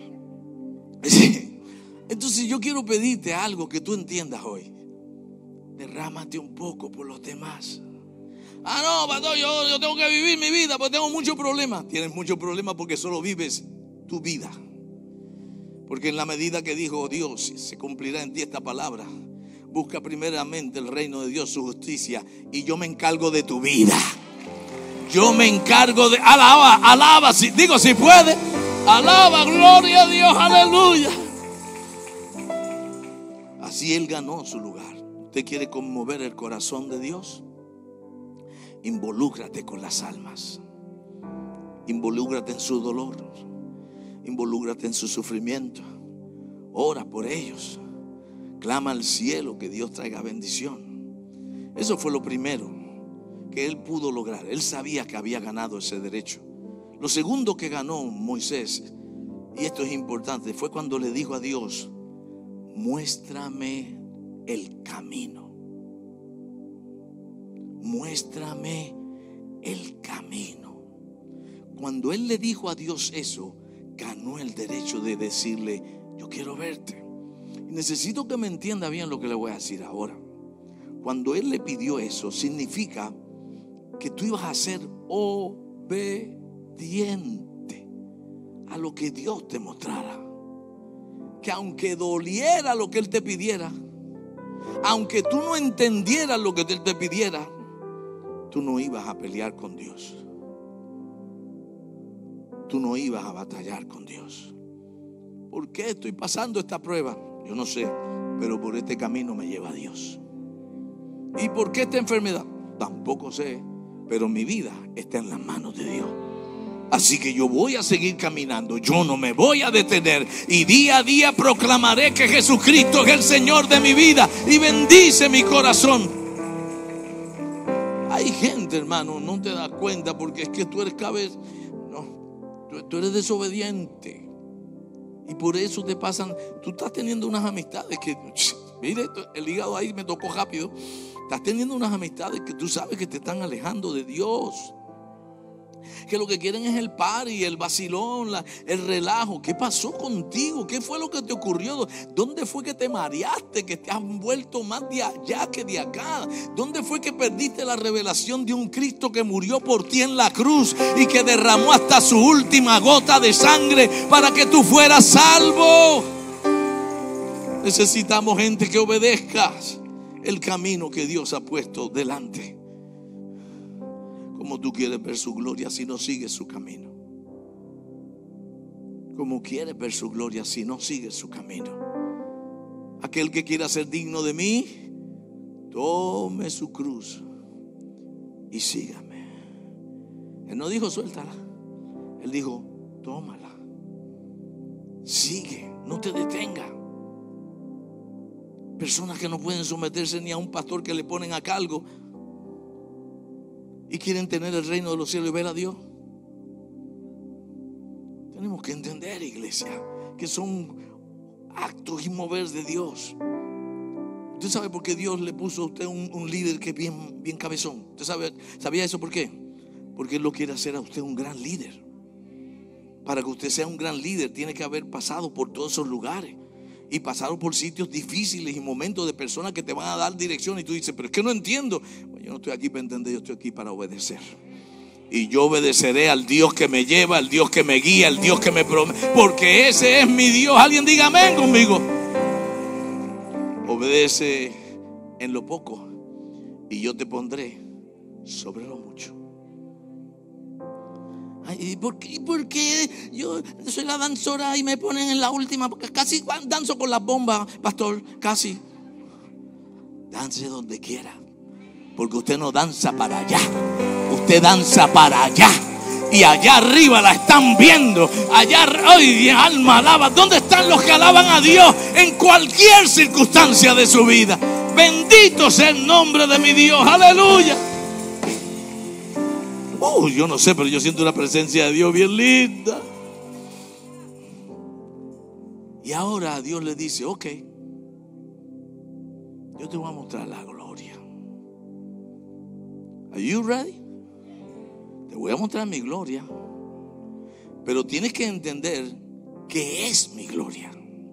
Entonces yo quiero pedirte algo que tú entiendas hoy. Derrámate un poco por los demás. Ah, no, pastor, yo, yo tengo que vivir mi vida porque tengo muchos problemas. Tienes muchos problemas porque solo vives tu vida. Porque en la medida que dijo Dios, se cumplirá en ti esta palabra: busca primeramente el reino de Dios, su justicia, y yo me encargo de tu vida. Yo me encargo de... Alaba, alaba, si, digo si puede. Alaba, gloria a Dios, aleluya. Así Él ganó su lugar. ¿Usted quiere conmover el corazón de Dios? Involúcrate con las almas. Involúcrate en su dolor. Involúcrate en su sufrimiento. Ora por ellos. clama al cielo que Dios traiga bendición. Eso fue lo primero que él pudo lograr. Él sabía que había ganado ese derecho. Lo segundo que ganó Moisés, y esto es importante, fue cuando le dijo a Dios: muéstrame el camino. Muéstrame el camino. Cuando él le dijo a Dios eso, ganó el derecho de decirle: yo quiero verte. Y necesito que me entienda bien lo que le voy a decir ahora. Cuando él le pidió eso, significa que tú ibas a ser obediente a lo que Dios te mostrara. Que aunque doliera lo que él te pidiera, aunque tú no entendieras lo que él te pidiera, tú no ibas a pelear con Dios. Tú no ibas a batallar con Dios. ¿Por qué estoy pasando esta prueba? Yo no sé, pero por este camino me lleva a Dios. ¿Y por qué esta enfermedad? Tampoco sé, pero mi vida está en las manos de Dios. Así que yo voy a seguir caminando. Yo no me voy a detener. Y día a día proclamaré que Jesucristo es el Señor de mi vida. Y bendice mi corazón. Hay gente, hermano, no te das cuenta porque es que tú eres cabeza. No, tú, tú eres desobediente. Y por eso te pasan. Tú estás teniendo unas amistades que, mire, el hígado ahí me tocó rápido. Estás teniendo unas amistades que tú sabes que te están alejando de Dios. Que lo que quieren es el party, el vacilón, la, el relajo. ¿Qué pasó contigo? ¿Qué fue lo que te ocurrió? ¿Dónde fue que te mareaste? Que te has vuelto más de allá que de acá. ¿Dónde fue que perdiste la revelación de un Cristo que murió por ti en la cruz y que derramó hasta su última gota de sangre para que tú fueras salvo? Necesitamos gente que obedezca el camino que Dios ha puesto delante. ¿Cómo tú quieres ver su gloria si no sigues su camino? ¿Cómo quieres ver su gloria si no sigues su camino? Aquel que quiera ser digno de mí, tome su cruz y sígame. Él no dijo suéltala. Él dijo tómala. Sigue, no te detenga. Personas que no pueden someterse ni a un pastor que le ponen a cargo y quieren tener el reino de los cielos y ver a Dios. Tenemos que entender, iglesia, que son actos y mover de Dios. ¿Usted sabe por qué Dios le puso a usted un, un líder que es bien, bien cabezón? ¿Usted sabe, sabía eso por qué? Porque Él lo quiere hacer a usted un gran líder. Para que usted sea un gran líder tiene que haber pasado por todos esos lugares y pasado por sitios difíciles y momentos de personas que te van a dar dirección y tú dices, pero es que no entiendo. Bueno, yo no estoy aquí para entender, yo estoy aquí para obedecer. Y yo obedeceré al Dios que me lleva, al Dios que me guía, al Dios que me promete, porque ese es mi Dios. Alguien diga amén conmigo. Obedece en lo poco y yo te pondré sobre lo mucho. Ay, ¿y por qué, por qué yo soy la danzora y me ponen en la última? Porque casi danzo con las bombas, pastor, casi. Dance donde quiera, porque usted no danza para allá, usted danza para allá. Y allá arriba la están viendo. Allá, ay, alma alaba. ¿Dónde están los que alaban a Dios en cualquier circunstancia de su vida? Bendito sea el nombre de mi Dios, aleluya. Oh, yo no sé, pero yo siento una presencia de Dios bien linda. Y ahora Dios le dice, ok, yo te voy a mostrar la gloria. Are you ready? Te voy a mostrar mi gloria. Pero tienes que entender qué es mi gloria.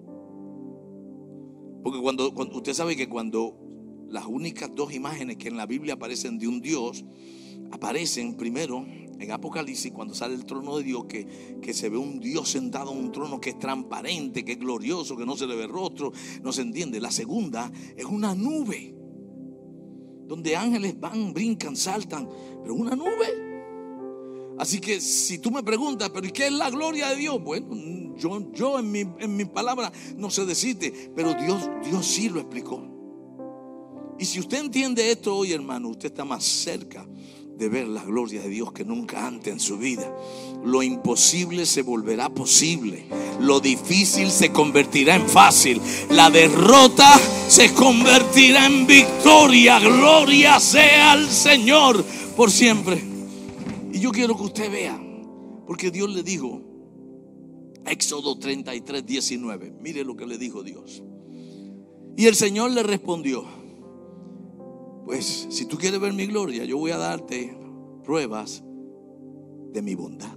Porque cuando, cuando usted sabe que cuando las únicas dos imágenes que en la Biblia aparecen de un Dios aparecen primero en Apocalipsis, cuando sale el trono de Dios, que, que se ve un Dios sentado en un trono que es transparente, que es glorioso, que no se le ve rostro, no se entiende. La segunda es una nube donde ángeles van, brincan, saltan, pero una nube. Así que si tú me preguntas, pero ¿y qué es la gloria de Dios? Bueno, yo, yo en mi, en mi palabra no sé decirte, pero Dios, Dios sí lo explicó. Y si usted entiende esto hoy, hermano, usted está más cerca de ver la gloria de Dios que nunca antes en su vida. Lo imposible se volverá posible. Lo difícil se convertirá en fácil. La derrota se convertirá en victoria. Gloria sea al Señor por siempre. Y yo quiero que usted vea, porque Dios le dijo, Éxodo treinta y tres, diecinueve. Mire lo que le dijo Dios. Y el Señor le respondió: pues si tú quieres ver mi gloria, yo voy a darte pruebas de mi bondad.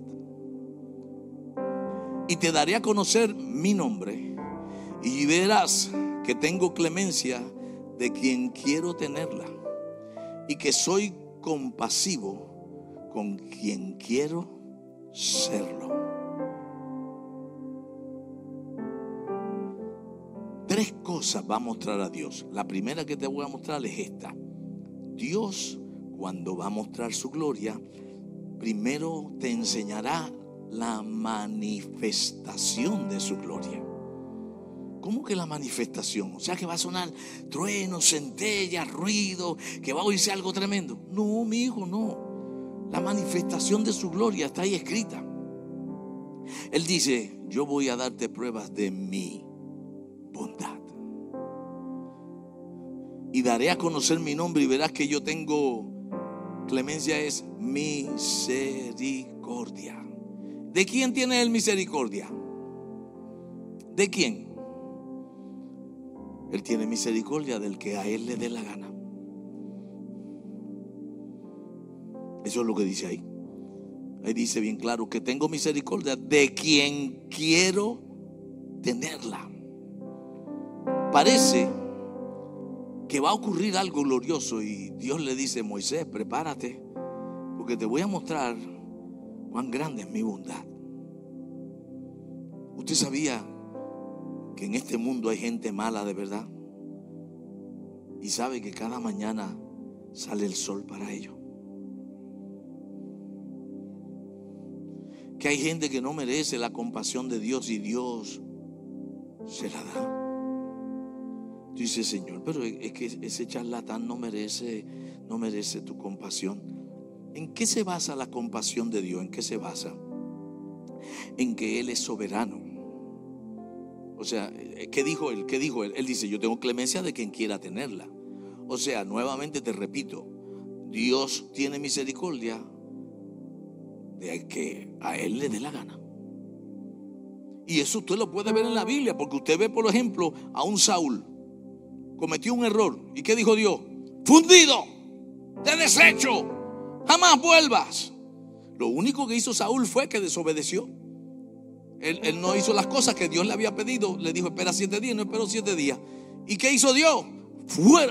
Y te daré a conocer mi nombre, y verás que tengo clemencia de quien quiero tenerla, y que soy compasivo con quien quiero serlo. Tres cosas va a mostrar a Dios. La primera que te voy a mostrar es esta. Dios, cuando va a mostrar su gloria, primero te enseñará la manifestación de su gloria. ¿Cómo que la manifestación? O sea que va a sonar trueno, centella, ruido, que va a oírse algo tremendo. No, mi hijo, no. La manifestación de su gloria está ahí escrita. Él dice: yo voy a darte pruebas de mi bondad, y daré a conocer mi nombre, y verás que yo tengo clemencia, es misericordia. ¿De quién tiene él misericordia? ¿De quién? Él tiene misericordia del que a él le dé la gana. Eso es lo que dice ahí. Ahí dice bien claro que tengo misericordia de quien quiero tenerla. Parece que va a ocurrir algo glorioso, y Dios le dice: Moisés, prepárate, porque te voy a mostrar cuán grande es mi bondad. ¿Usted sabía que en este mundo hay gente mala de verdad? Y sabe que cada mañana sale el sol para ellos. Que hay gente que no merece la compasión de Dios, y Dios se la da. Dice: Señor, pero es que ese charlatán no merece, no merece tu compasión. ¿En qué se basa la compasión de Dios? ¿En qué se basa? En que Él es soberano. O sea, ¿qué dijo Él? ¿Qué dijo Él? Él dice: yo tengo clemencia de quien quiera tenerla. O sea, nuevamente te repito, Dios tiene misericordia de que a Él le dé la gana. Y eso usted lo puede ver en la Biblia, porque usted ve, por ejemplo, a un Saúl. Cometió un error. ¿Y qué dijo Dios? Fundido, te desecho, jamás vuelvas. Lo único que hizo Saúl fue que desobedeció. Él, él no hizo las cosas que Dios le había pedido. Le dijo: espera siete días. No esperó siete días. ¿Y qué hizo Dios? Fuera,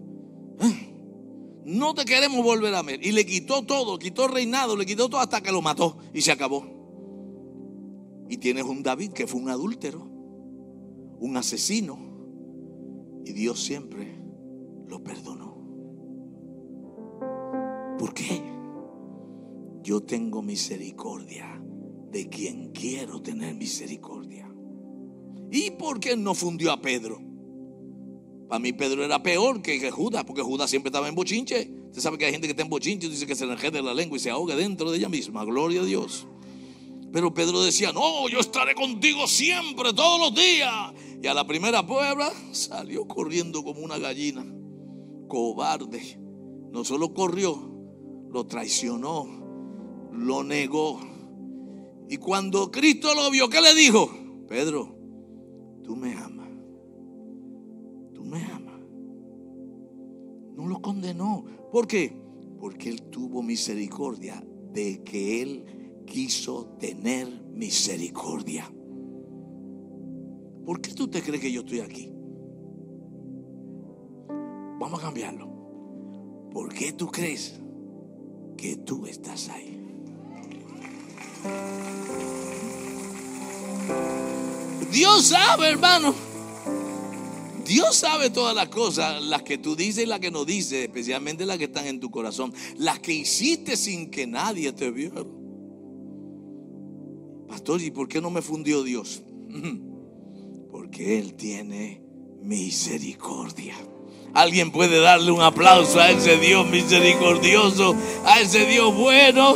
no te queremos volver a ver. Y le quitó todo, quitó el reinado, le quitó todo hasta que lo mató, y se acabó. Y tienes un David que fue un adúltero, un asesino, y Dios siempre lo perdonó. ¿Por qué? Yo tengo misericordia de quien quiero tener misericordia. ¿Y por qué no fundió a Pedro? Para mí Pedro era peor que, que Judas, porque Judas siempre estaba en bochinche. Usted sabe que hay gente que está en bochinche y dice que se le enrede la lengua y se ahoga dentro de ella misma. Gloria a Dios. Pero Pedro decía: no, yo estaré contigo siempre, todos los días. Y a la primera prueba salió corriendo como una gallina. Cobarde. No solo corrió, lo traicionó, lo negó. Y cuando Cristo lo vio, ¿qué le dijo? Pedro, tú me amas. Tú me amas. No lo condenó. ¿Por qué? Porque él tuvo misericordia de que él quiso tener misericordia. ¿Por qué tú te crees que yo estoy aquí? Vamos a cambiarlo. ¿Por qué tú crees que tú estás ahí? Dios sabe, hermano. Dios sabe todas las cosas, las que tú dices y las que no dices, especialmente las que están en tu corazón, las que hiciste sin que nadie te viera. Pastor, ¿y por qué no me fundió Dios? Porque Él tiene misericordia. Alguien puede darle un aplauso a ese Dios misericordioso, a ese Dios bueno.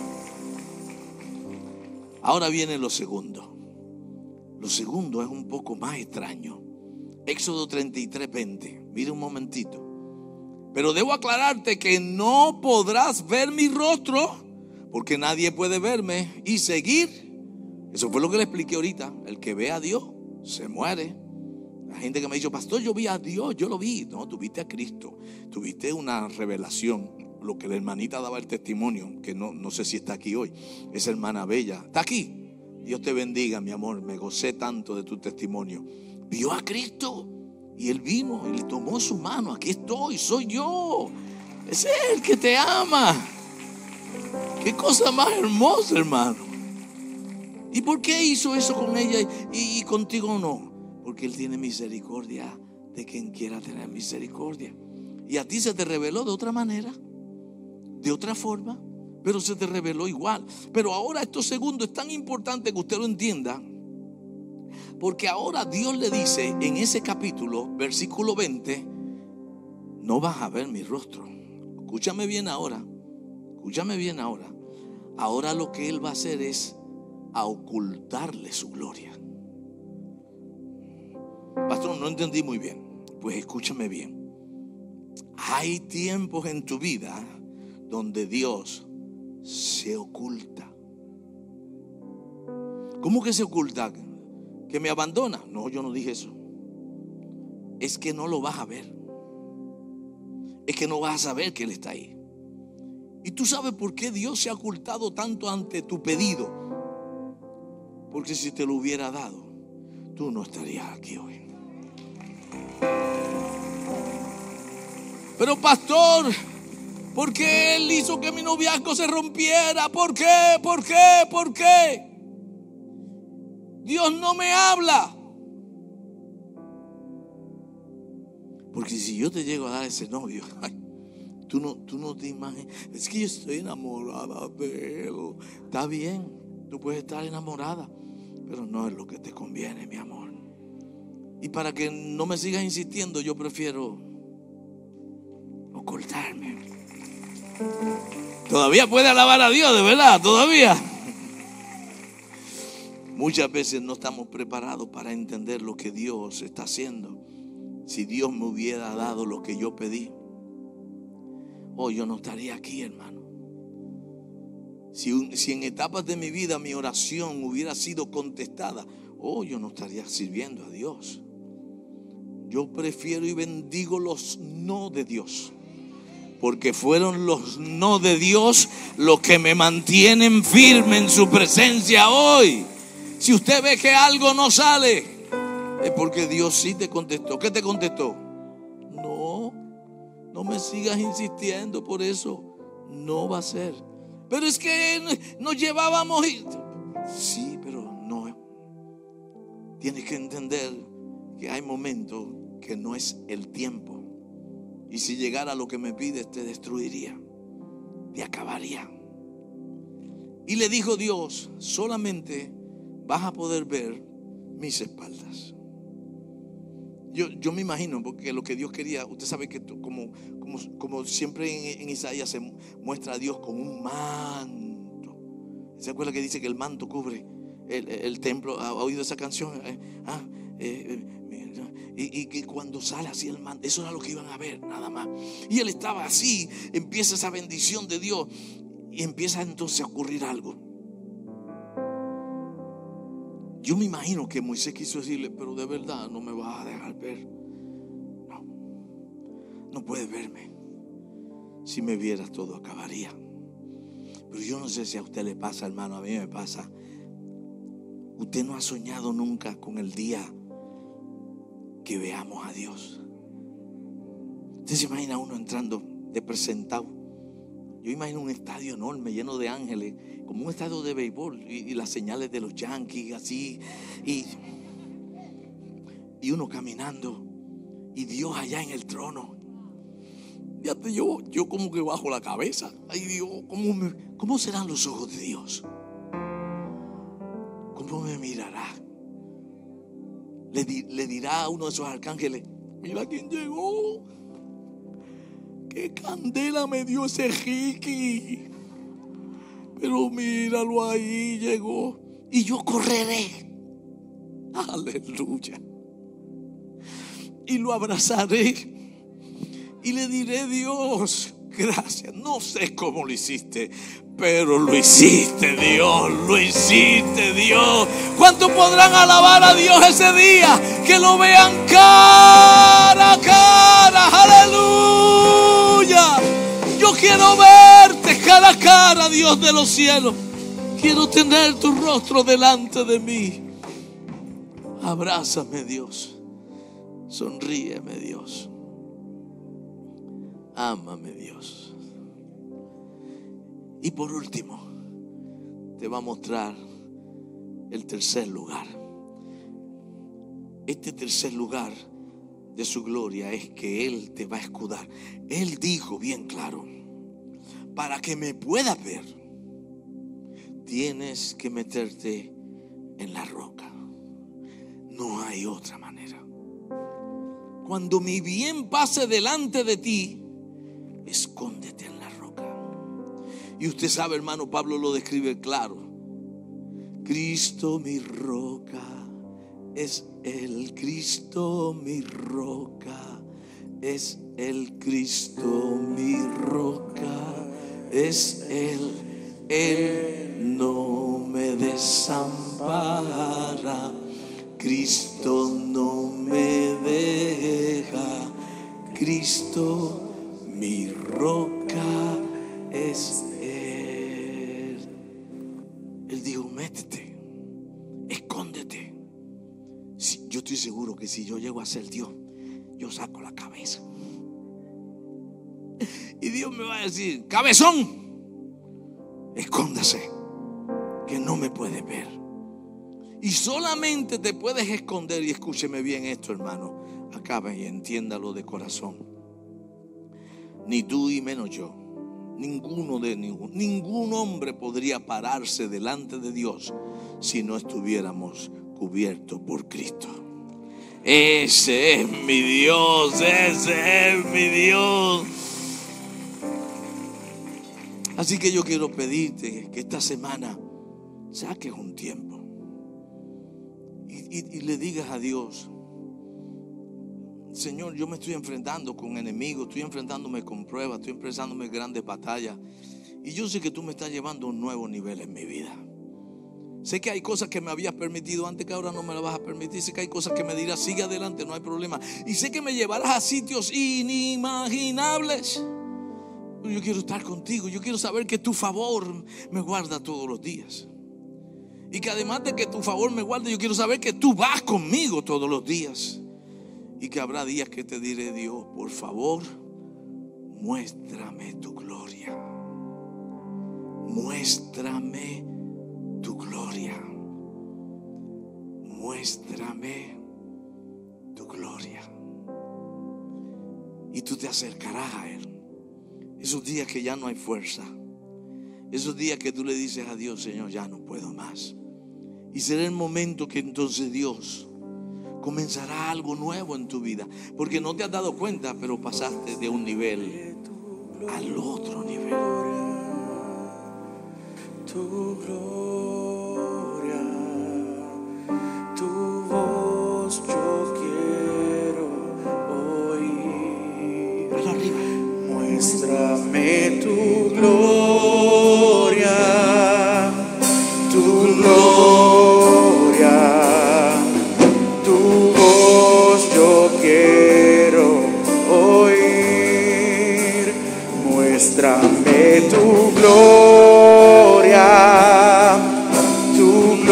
Ahora viene lo segundo. Lo segundo es un poco más extraño. Éxodo treinta y tres, veinte. Mira un momentito. Pero debo aclararte que no podrás ver mi rostro, porque nadie puede verme y seguir. Eso fue lo que le expliqué ahorita. El que ve a Dios se muere. La gente que me ha dicho, pastor, yo vi a Dios, yo lo vi. No, tú viste a Cristo, tuviste una revelación. Lo que la hermanita daba el testimonio, que no, no sé si está aquí hoy. Esa hermana bella, ¿está aquí? Dios te bendiga, mi amor, me gocé tanto de tu testimonio. Vio a Cristo y él vino y le tomó su mano. Aquí estoy, soy yo. Ese es el que te ama. Qué cosa más hermosa, hermano. ¿Y por qué hizo eso con ella y, y contigo no? Porque Él tiene misericordia de quien quiera tener misericordia. Y a ti se te reveló de otra manera, de otra forma, pero se te reveló igual. Pero ahora esto segundo es tan importante que usted lo entienda, porque ahora Dios le dice en ese capítulo, versículo veinte, no vas a ver mi rostro. Escúchame bien ahora, escúchame bien ahora. Ahora lo que Él va a hacer es a ocultarle su gloria. Pastor, no entendí muy bien. Pues escúchame bien. Hay tiempos en tu vida donde Dios se oculta. ¿Cómo que se oculta? ¿Que me abandona? No, yo no dije eso. Es que no lo vas a ver. Es que no vas a saber que Él está ahí. ¿Y tú sabes por qué Dios se ha ocultado tanto ante tu pedido? Porque si te lo hubiera dado, tú no estarías aquí hoy. Pero pastor, ¿por qué Él hizo que mi noviazgo se rompiera? ¿Por qué? ¿Por qué? ¿Por qué? Dios no me habla. Porque si yo te llego a dar ese novio, ay, tú no, tú no te imaginas. Es que yo estoy enamorada de él. Está bien, tú puedes estar enamorada, pero no es lo que te conviene, mi amor. Y para que no me sigas insistiendo, yo prefiero ocultarme. Todavía puede alabar a Dios, de verdad, todavía. Muchas veces no estamos preparados para entender lo que Dios está haciendo. Si Dios me hubiera dado lo que yo pedí, hoy yo no estaría aquí, hermano. Si, un, si en etapas de mi vida mi oración hubiera sido contestada, hoy yo no estaría sirviendo a Dios. Yo prefiero y bendigo los no de Dios, porque fueron los no de Dios los que me mantienen firme en su presencia hoy. Si usted ve que algo no sale, es porque Dios sí te contestó. ¿Qué te contestó? No, no me sigas insistiendo por eso. No va a ser. Pero es que nos llevábamos y... Sí, pero no. Tienes que entender que hay momentos que no es el tiempo. Y si llegara lo que me pides, te destruiría, te acabaría. Y le dijo Dios, solamente vas a poder ver mis espaldas. Yo, yo me imagino, porque lo que Dios quería, usted sabe que como, como, como siempre en, en Isaías se muestra a Dios con un manto. ¿Se acuerda que dice que el manto cubre el, el templo? ¿Ha oído esa canción? Eh, ah, eh, eh, y, y que cuando sale así el manto, eso era lo que iban a ver, nada más. Y él estaba así, empieza esa bendición de Dios y empieza entonces a ocurrir algo. Yo me imagino que Moisés quiso decirle, pero de verdad no me vas a dejar ver. No, no puedes verme. Si me vieras todo acabaría. Pero yo no sé si a usted le pasa, hermano, a mí me pasa. Usted no ha soñado nunca con el día que veamos a Dios. Usted se imagina uno entrando de presentado. Yo imagino un estadio enorme lleno de ángeles, como un estadio de béisbol, y, y las señales de los Yankees así, y, y uno caminando y Dios allá en el trono. Fíjate, yo, yo como que bajo la cabeza. Ay Dios, ¿cómo, me, ¿cómo serán los ojos de Dios? ¿Cómo me mirará? Le, di, le dirá a uno de esos arcángeles, mira quién llegó. qué candela me dio ese Ricky. Pero míralo ahí, llegó. Y yo correré. Aleluya. Y lo abrazaré. Y le diré: Dios, gracias. No sé cómo lo hiciste, pero lo hiciste, Dios. Lo hiciste, Dios. ¿Cuántos podrán alabar a Dios ese día? Que lo vean cara a cara. Aleluya. Yo quiero verte cara a cara, Dios de los cielos. Quiero tener tu rostro delante de mí. Abrázame, Dios. Sonríeme, Dios. Ámame, Dios. Y por último, te va a mostrar el tercer lugar. Este tercer lugar de su gloria es que Él te va a escudar. Él dijo bien claro: para que me puedas ver, tienes que meterte en la roca. No hay otra manera. Cuando mi bien pase delante de ti, escóndete en la roca. Y usted sabe, hermano, Pablo lo describe claro. Cristo mi roca es el Cristo mi roca, es el Cristo mi roca, es Él, Él no me desampara. Cristo no me deja. Cristo mi roca es Él. Él dijo: métete, escóndete. Si, yo estoy seguro que si yo llego a ser Dios, yo saco la cabeza. Y Dios me va a decir: cabezón, escóndase, que no me puede ver. Y solamente te puedes esconder. Y escúcheme bien esto, hermano, acabe y entiéndalo de corazón. Ni tú y menos yo, ninguno de ningún, ningún hombre podría pararse delante de Dios si no estuviéramos cubiertos por Cristo. Ese es mi Dios, ese es mi Dios. Así que yo quiero pedirte que esta semana saques un tiempo y, y, y le digas a Dios: Señor, yo me estoy enfrentando con enemigos, estoy enfrentándome con pruebas, estoy enfrentándome grandes batallas, y yo sé que tú me estás llevando a un nuevo nivel en mi vida. Sé que hay cosas que me habías permitido antes que ahora no me las vas a permitir. Sé que hay cosas que me dirás: sigue adelante, no hay problema. Y sé que me llevarás a sitios inimaginables. Pero yo quiero estar contigo. Yo quiero saber que tu favor me guarda todos los días. Y que además de que tu favor me guarde, yo quiero saber que tú vas conmigo todos los días. Y que habrá días que te diré: Dios, por favor, muéstrame tu gloria. Muéstrame tu gloria. Muéstrame tu gloria. Y tú te acercarás a Él. Esos días que ya no hay fuerza. Esos días que tú le dices a Dios: Señor, ya no puedo más. Y será el momento que entonces Dios comenzará algo nuevo en tu vida. Porque no te has dado cuenta, pero pasaste de un nivel al otro nivel. Tu gloria, tu voz yo quiero oír. Arriba. Muéstrame tu gloria, tu gloria, tu voz yo quiero oír. Muéstrame tu gloria, tu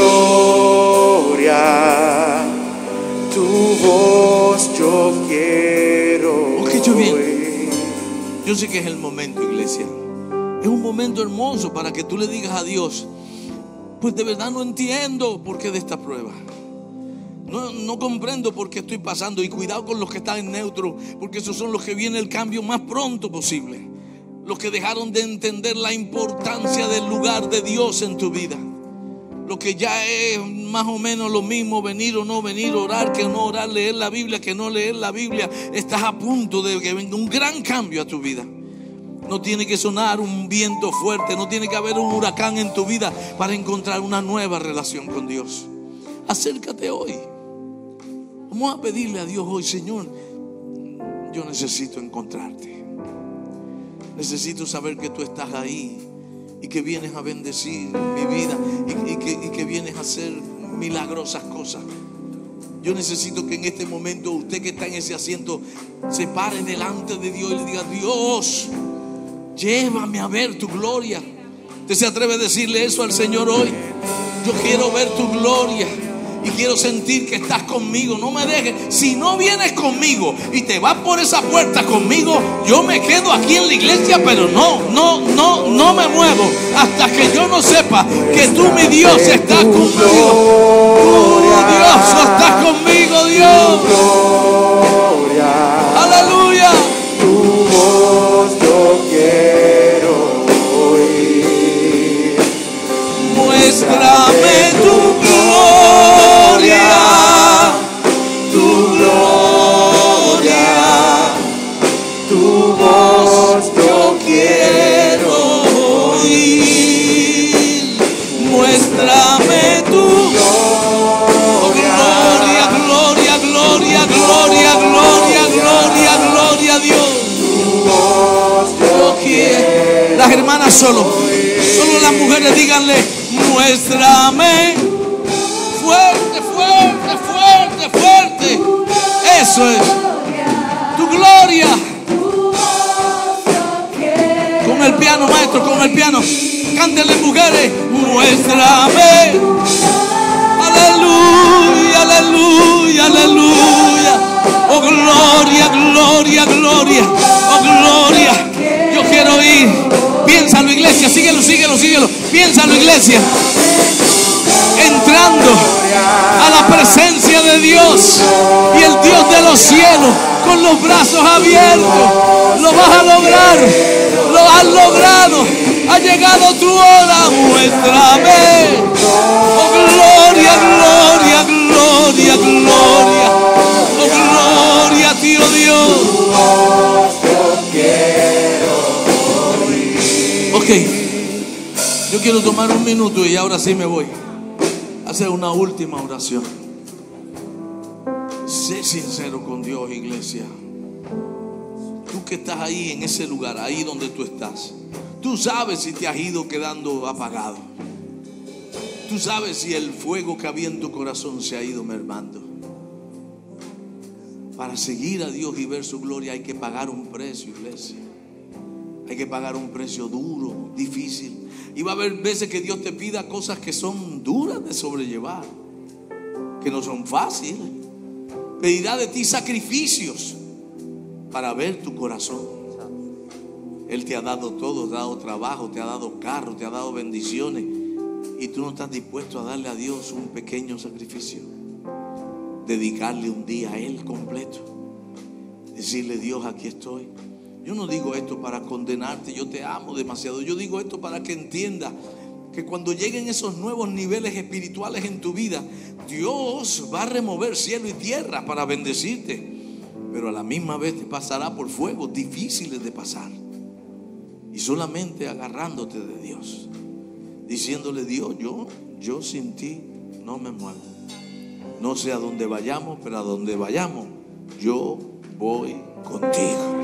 gloria, tu voz yo quiero oír. Yo sé que es el momento, iglesia. Es un momento hermoso para que tú le digas a Dios: pues de verdad no entiendo por qué de esta prueba. No, no comprendo por qué estoy pasando. Y cuidado con los que están en neutro, porque esos son los que viene el cambio más pronto posible. Los que dejaron de entender la importancia del lugar de Dios en tu vida. Lo que ya es más o menos lo mismo, venir o no venir, orar que no orar, leer la Biblia que no leer la Biblia. Estás a punto de que venga un gran cambio a tu vida. No tiene que sonar un viento fuerte, no tiene que haber un huracán en tu vida para encontrar una nueva relación con Dios. Acércate hoy. Vamos a pedirle a Dios hoy: Señor, yo necesito encontrarte. Necesito saber que tú estás ahí y que vienes a bendecir mi vida y, y, que, y que vienes a hacer milagrosas cosas. Yo necesito que en este momento usted que está en ese asiento se pare delante de Dios y le diga: Dios, llévame a ver tu gloria. ¿Usted se atreve a decirle eso al Señor hoy? Yo quiero ver tu gloria y quiero sentir que estás conmigo. No me dejes. Si no vienes conmigo y te vas por esa puerta conmigo, yo me quedo aquí en la iglesia, pero no, no, no, no me muevo hasta que yo no sepa que tú, mi Dios, estás conmigo. Tú, Dios, estás conmigo, Dios. Aleluya. Tu voz yo quiero oír. Muéstrame tu gloria, tu gloria, Tu voz yo quiero oír. Muéstrame tu gloria, gloria, gloria, gloria, gloria, gloria, gloria a Dios. Yo quiero. Las hermanas solo, solo las mujeres díganle: muéstrame. Fuerte, fuerte, fuerte, fuerte. Eso es. Tu gloria. Con el piano, maestro, con el piano. Cántenle, mujeres. Muéstrame. Aleluya, aleluya, aleluya. Oh, gloria, gloria, gloria. Oh, gloria. Yo quiero ir. Piénsalo, iglesia. Síguelo, síguelo, síguelo. Piénsalo, iglesia. Entrando a la presencia de Dios y el Dios de los cielos con los brazos abiertos. Lo vas a lograr. Lo has logrado. Ha llegado tu hora. Muéstrame. Oh, gloria, gloria, gloria, gloria. Oh, gloria a ti, oh Dios. Ok, yo quiero tomar un minuto y ahora sí me voy a hacer una última oración. Sé sincero con Dios, iglesia. Tú que estás ahí en ese lugar, ahí donde tú estás, tú sabes si te has ido quedando apagado. Tú sabes si el fuego que había en tu corazón se ha ido mermando. Para seguir a Dios y ver su gloria hay que pagar un precio, iglesia. Hay que pagar un precio duro, difícil. Y va a haber veces que Dios te pida cosas que son duras de sobrellevar, que no son fáciles. Pedirá de ti sacrificios para ver tu corazón. Él te ha dado todo, te ha dado trabajo, te ha dado carro, te ha dado bendiciones, y tú no estás dispuesto a darle a Dios un pequeño sacrificio. Dedicarle un día a Él completo. Decirle: Dios, aquí estoy. Yo no digo esto para condenarte, yo te amo demasiado. Yo digo esto para que entiendas que cuando lleguen esos nuevos niveles espirituales en tu vida, Dios va a remover cielo y tierra para bendecirte, pero a la misma vez te pasará por fuegos difíciles de pasar. Y solamente agarrándote de Dios, diciéndole: Dios, yo, yo sin ti no me muevo. No sé a dónde vayamos, pero a donde vayamos, yo voy contigo.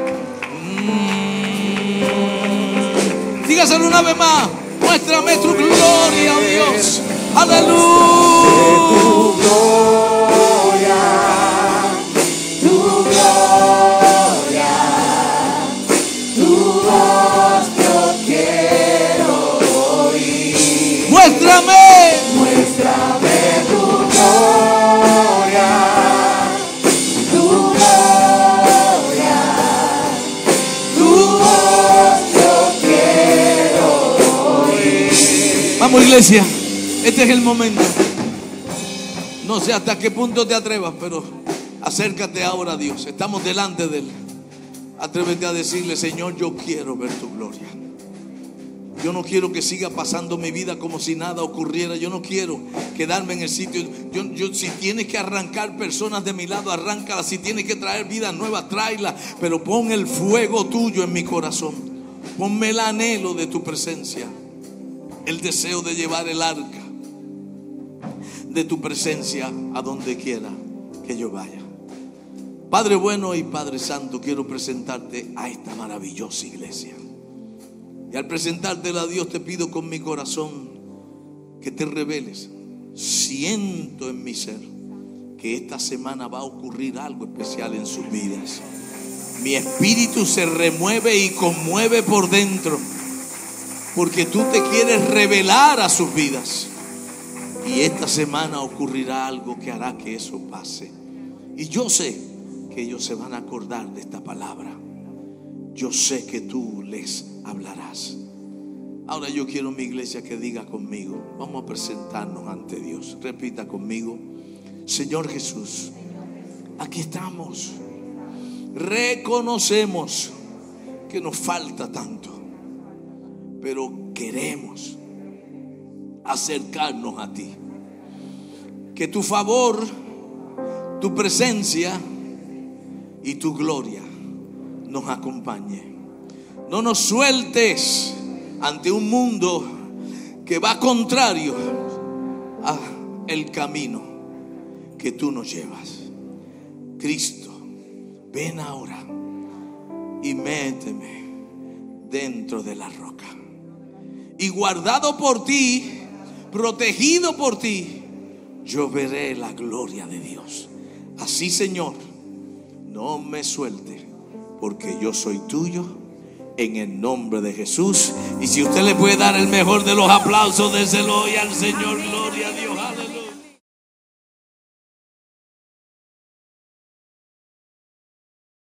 Mm. Dígaselo una vez más: muéstrame tu gloria, oh Dios. Aleluya. Tu gloria, tu gloria, tu voz yo quiero oír. Muéstrame, muéstrame tu gloria, tu gloria, tu voz yo quiero oír. Vamos, iglesia, este es el momento. No sé hasta qué punto te atrevas, pero acércate ahora a Dios. Estamos delante de Él. Atrévete a decirle: Señor, yo quiero ver tu gloria. Yo no quiero que siga pasando mi vida como si nada ocurriera. Yo no quiero quedarme en el sitio. Yo, yo, si tienes que arrancar personas de mi lado, arráncalas. Si tienes que traer vida nueva, tráela. Pero pon el fuego tuyo en mi corazón. Ponme el anhelo de tu presencia, el deseo de llevar el arca de tu presencia a donde quiera que yo vaya. Padre bueno y Padre santo, quiero presentarte a esta maravillosa iglesia. Y al presentártela a Dios, te pido con mi corazón que te reveles. Siento en mi ser que esta semana va a ocurrir algo especial en sus vidas. Mi espíritu se remueve y conmueve por dentro, porque tú te quieres revelar a sus vidas. Y esta semana ocurrirá algo que hará que eso pase. Y yo sé que ellos se van a acordar de esta palabra. Yo sé que tú les hablarás. Ahora yo quiero, mi iglesia, que diga conmigo. Vamos a presentarnos ante Dios. Repita conmigo: Señor Jesús, aquí estamos. Reconocemos que nos falta tanto, pero queremos acercarnos a ti. Que tu favor, tu presencia y tu gloria nos acompañe. No nos sueltes ante un mundo que va contrario a el camino que tú nos llevas. Cristo, ven ahora y méteme dentro de la roca. Y guardado por ti, protegido por ti, yo veré la gloria de Dios. Así, Señor, no me suelte, porque yo soy tuyo, en el nombre de Jesús. Y si usted le puede dar el mejor de los aplausos, déselo hoy al Señor. Gloria a Dios, aleluya.